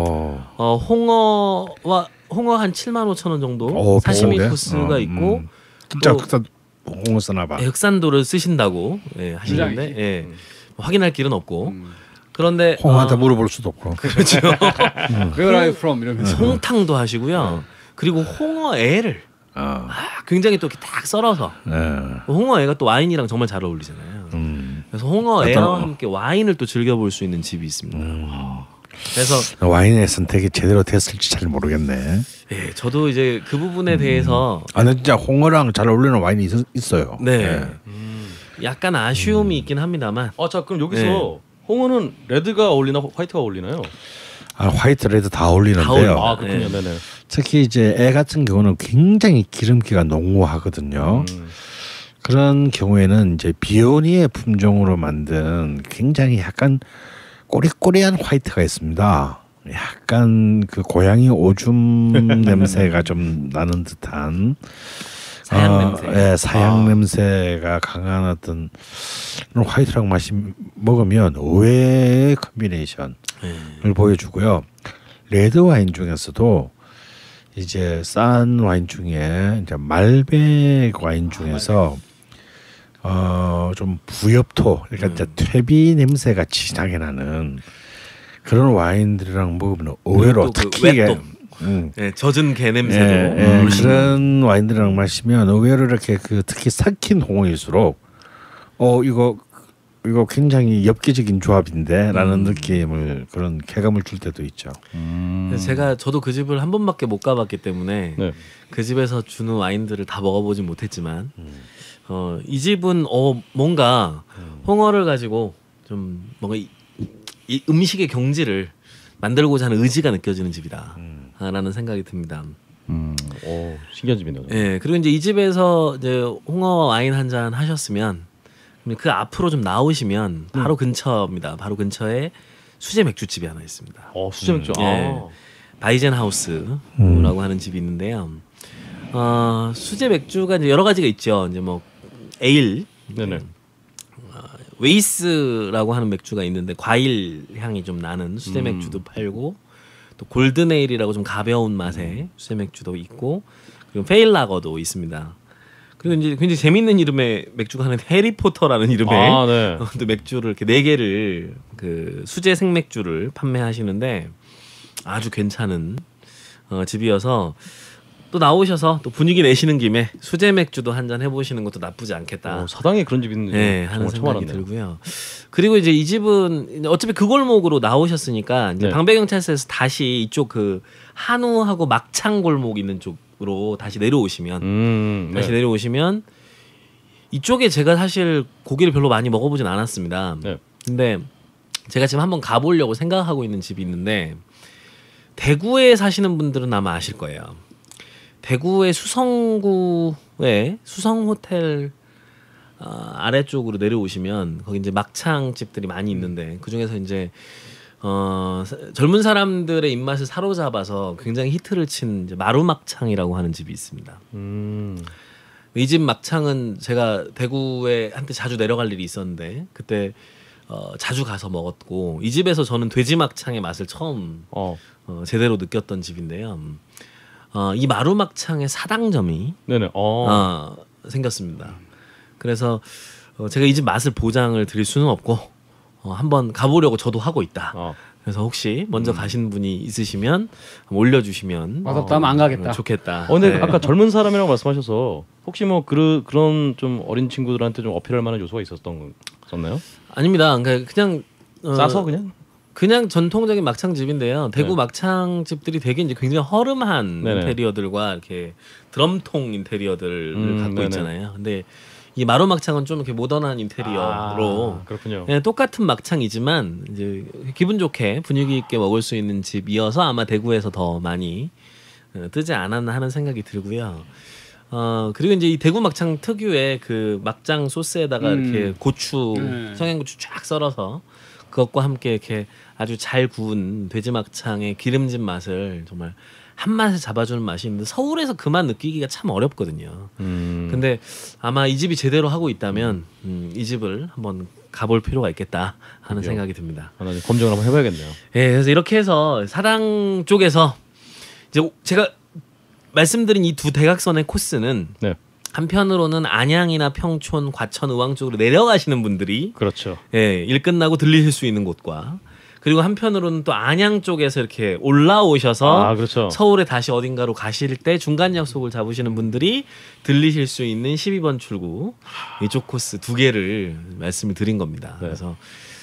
홍어 한 75,000원 정도 사시미 코스가 있고 진짜 흑산 홍어 쓰나 봐. 흑산도를 쓰신다고 하시는데 확인할 길은 없고. 그런데 홍어한테 물어볼 수도 없고. 그렇죠. Where are you from? 이러면서 홍탕도 하시고요. 그리고 홍어애를 굉장히 또 이렇게 딱 썰어서 홍어애가 또 와인이랑 정말 잘 어울리잖아요. 그래서 홍어애와 함께 와인을 또 즐겨볼 수 있는 집이 있습니다. 그래서 와인의 선택이 제대로 됐을지 잘 모르겠네. 예, 저도 이제 그 부분에 대해서 진짜 홍어랑 잘 어울리는 와인이 있어요. 네. 약간 아쉬움이 있긴 합니다만. 자 그럼 여기서 홍어는 레드가 어울리나 화이트가 어울리나요? 화이트, 레드 다 어울리는데요. 그렇군요. 네네. 특히 이제 애 같은 경우는 굉장히 기름기가濃하거든요. 그런 경우에는 이제 비오니의 품종으로 만든 굉장히 약간 꼬리꼬리한 화이트가 있습니다. 약간 그 고양이 오줌 냄새가 좀 나는 듯한 사양 냄새. 사양 냄새가 강한 어떤 그런 화이트랑 맛이 먹으면 의외의 컨비네이션을 보여주고요. 레드 와인 중에서도 이제 싼 와인 중에 이제 말백 와인 중에서 좀 부엽토, 그러니까 이제 퇴비 냄새가 진하게 나는 그런 와인들이랑 먹으면 의외로 특히 젖은 개 냄새도 그런 와인들이랑 마시면 의외로 이렇게 특히 삭힌 홍어일수록 이거 굉장히 엽기적인 조합인데라는 느낌을 그런 쾌감을 줄 때도 있죠. 저도 그 집을 한 번밖에 못 가봤기 때문에 그 집에서 주는 와인들을 다 먹어보진 못했지만 이 집은 뭔가 홍어를 가지고 좀 뭔가 이 음식의 경지를 만들고자 하는 의지가 느껴지는 집이다라는 생각이 듭니다. 신기한 집이네요. 네, 그리고 이제 이 집에서 이제 홍어 와인 한 잔 하셨으면 그 앞으로 좀 나오시면 바로 근처입니다. 바로 근처에 수제 맥주집이 하나 있습니다. 수제 맥주. 바이젠 하우스라고 하는 집이 있는데요. 수제 맥주가 이제 여러 가지가 있죠. 이제 뭐 에일, 웨이스라고 하는 맥주가 있는데 과일 향이 좀 나는 수제 맥주도 팔고, 또 골든 에일이라고 좀 가벼운 맛의 수제 맥주도 있고, 그리고 페일 라거도 있습니다. 그리고 이제 굉장히 재밌는 이름의 맥주가 하는 해리포터라는 이름의 또 맥주를 이렇게 4개를 그 수제 생맥주를 판매하시는데 아주 괜찮은 집이어서 또 나오셔서 또 분위기 내시는 김에 수제 맥주도 한잔 해보시는 것도 나쁘지 않겠다. 사당에 그런 집이 있는지 하는 생각이 들고요. 그리고 이제 이 집은 어차피 그 골목으로 나오셨으니까 이제 방배경찰서에서 다시 이쪽 그 한우하고 막창 골목 있는 쪽으로 다시 내려오시면 내려오시면 이쪽에 제가 사실 고기를 별로 많이 먹어보진 않았습니다. 근데 제가 지금 한번 가보려고 생각하고 있는 집이 있는데 대구에 사시는 분들은 아마 아실 거예요. 대구의 수성구에 수성호텔 아래쪽으로 내려오시면 거기 이제 막창 집들이 많이 있는데 그 중에서 이제 젊은 사람들의 입맛을 사로잡아서 굉장히 히트를 친 이제 마루막창이라고 하는 집이 있습니다. 이 집 막창은 제가 대구에 한때 자주 내려갈 일이 있었는데 그때 자주 가서 먹었고 이 집에서 저는 돼지 막창의 맛을 처음 제대로 느꼈던 집인데요. 이 마루막창의 사당점이 네네. 생겼습니다. 그래서 제가 이 집 맛을 보장을 드릴 수는 없고 한번 가보려고 저도 하고 있다. 그래서 혹시 먼저 가신 분이 있으시면 올려주시면 맛없다면 안 가겠다. 좋겠다. 근데 네. 아까 젊은 사람이라고 말씀하셔서 혹시 뭐 그런 좀 어린 친구들한테 좀 어필할 만한 요소가 있었나요? 아닙니다. 그러니까 그냥 싸서 그냥 전통적인 막창집인데요. 대구 네. 막창집들이 되게 이제 굉장히 허름한 네네. 인테리어들과 이렇게 드럼통 인테리어들을 갖고 네네. 있잖아요. 근데 이 마루 막창은 좀 이렇게 모던한 인테리어로 그렇군요. 그냥 똑같은 막창이지만 이제 기분 좋게 분위기 있게 먹을 수 있는 집이어서 아마 대구에서 더 많이 뜨지 않았나 하는 생각이 들고요. 그리고 이제 이 대구 막창 특유의 그 막장 소스에다가 이렇게 고추, 청양고추 쫙 썰어서 그것과 함께 이렇게 아주 잘 구운 돼지 막창의 기름진 맛을 정말 한 맛에 잡아주는 맛이 있는데 서울에서 그 맛 느끼기가 참 어렵거든요. 근데 아마 이 집이 제대로 하고 있다면 이 집을 한번 가볼 필요가 있겠다 하는 생각이 듭니다. 하나 검증을 한번 해봐야겠네요. 예, 그래서 이렇게 해서 사당 쪽에서 이제 제가 말씀드린 이 두 대각선의 코스는 네. 한편으로는 안양이나 평촌, 과천, 의왕 쪽으로 내려가시는 분들이 그렇죠. 예, 일 끝나고 들리실 수 있는 곳과 그리고 한편으로는 또 안양 쪽에서 이렇게 올라오셔서 그렇죠. 서울에 다시 어딘가로 가실 때 중간 약속을 잡으시는 분들이 들리실 수 있는 12번 출구 이쪽 코스 두 개를 말씀을 드린 겁니다. 네. 그래서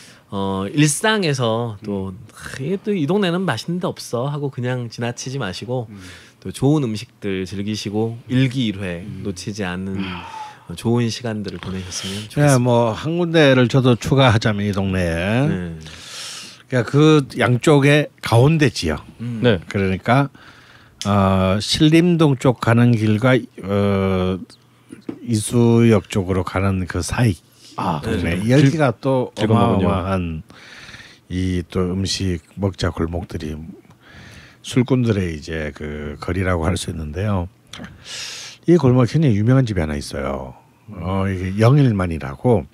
일상에서 또 이 동네는 맛있는 데 없어 하고 그냥 지나치지 마시고 또 좋은 음식들 즐기시고 일기일회 놓치지 않는 좋은 시간들을 보내셨으면 좋겠습니다. 네, 뭐 한 군데를 저도 추가하자면 이 동네에 그러니까 그 양쪽에 가운데 지역. 네. 그러니까 신림동 쪽 가는 길과 이수역 쪽으로 가는 그 사이. 동네. 여기가 또 어마어마한 이 또 음식 먹자 골목들이 술꾼들의 이제 그 거리라고 할 수 있는데요. 이 골목 굉장히 유명한 집이 하나 있어요. 이게 영일만이라고.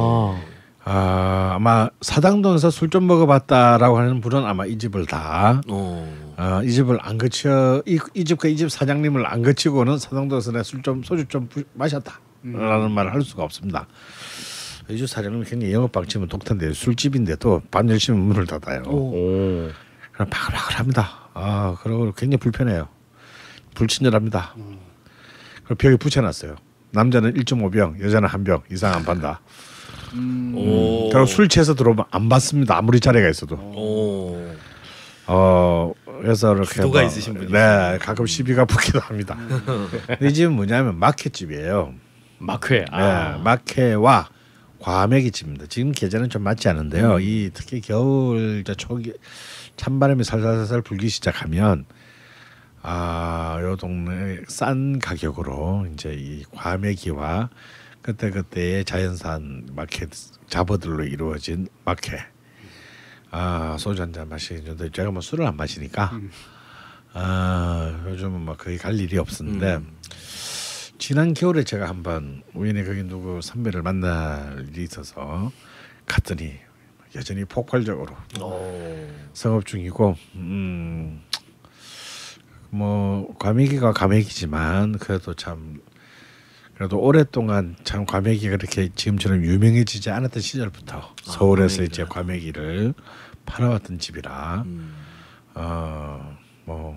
아마 사당동에서 술 좀 먹어봤다라고 하는 분은 아마 이 집을 이 집을 안 거쳐 이 집과 이 집 사장님을 안 거치고는 사당동에서 내 소주 좀 마셨다라는 말을 할 수가 없습니다. 이 집 사장님이 굉장히 영업 방침은 독특한데 술집인데도 밤 10시면 문을 닫아요. 그럼 바글바글합니다. 그리고 굉장히 불편해요. 불친절합니다. 그리고 벽에 붙여놨어요. 남자는 1.5병, 여자는 1병 이상 안 판다. 그리고 술 취해서 들어오면 안 받습니다. 아무리 자리가 있어도. 그래서 이렇게 주도가 있으신 분이죠. 네, 가끔 시비가 붙기도 합니다. 이 집은 뭐냐면 마켓집이에요. 마켓. 네, 마켓와 과메기 집입니다. 지금 계절은 좀 맞지 않은데요. 이 특히 겨울 초기 찬바람이 살살살살 불기 시작하면 요 동네 싼 가격으로 이제 이 과메기와 그때그때의 자연산 마켓 잡어들로 이루어진 마켓. 소주 한잔 마시는데 제가 뭐 술을 안 마시니까 요즘은 뭐 거의 갈 일이 없었는데 지난 겨울에 제가 한번 우연히 거기 누구 선배를 만날 일이 있어서 갔더니 여전히 폭발적으로 성업 중이고 뭐 과메기가 과메기지만 그래도 오랫동안 참 과메기가 그렇게 지금처럼 유명해지지 않았던 시절부터 서울에서 이제 과메기를 팔아왔던 집이라 뭐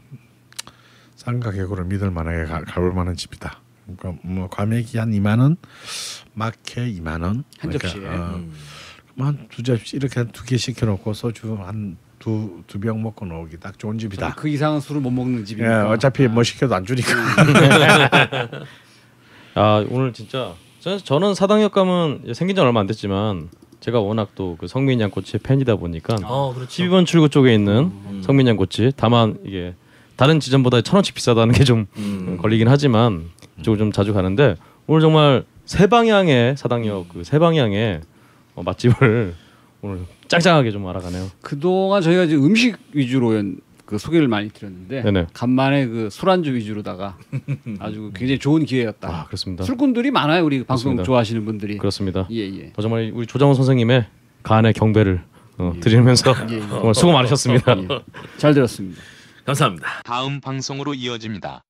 싼 가격으로 믿을 만하게 가볼 만한 집이다. 그러니까 뭐 과메기 한 2만 원, 마켓 2만 원, 한 접시에. 한 두 접시 이렇게 한 2개 시켜놓고 소주 한 두 병 먹고 나오기 딱 좋은 집이다. 그 이상은 술을 못 먹는 예, 집이니까. 어차피 뭐 시켜도 안 주니까. 오늘 진짜 저는 사당역 가면 생긴 지 얼마 안 됐지만 제가 워낙 또 그 성민양꼬치의 팬이다 보니까 그렇죠. 12번 출구 쪽에 있는 성민양꼬치 다만 이게 다른 지점보다 1,000원씩 비싸다는 게 좀 걸리긴 하지만 이쪽을 좀 자주 가는데 오늘 정말 세 방향의 사당역 그 세 방향의 맛집을 오늘 짱짱하게 좀 알아가네요. 그동안 저희가 이제 음식 위주로 그 소개를 많이 드렸는데 네네. 간만에 그 술안주 위주로다가 아주 굉장히 좋은 기회였다. 아, 그렇습니다. 술꾼들이 많아요. 우리 방송 그렇습니다. 좋아하시는 분들이. 그렇습니다. 예. 정말 우리 조장훈 선생님의 간의 경배를 드리면서 정말 수고 많으셨습니다. 잘 들었습니다. 감사합니다. 다음 방송으로 이어집니다.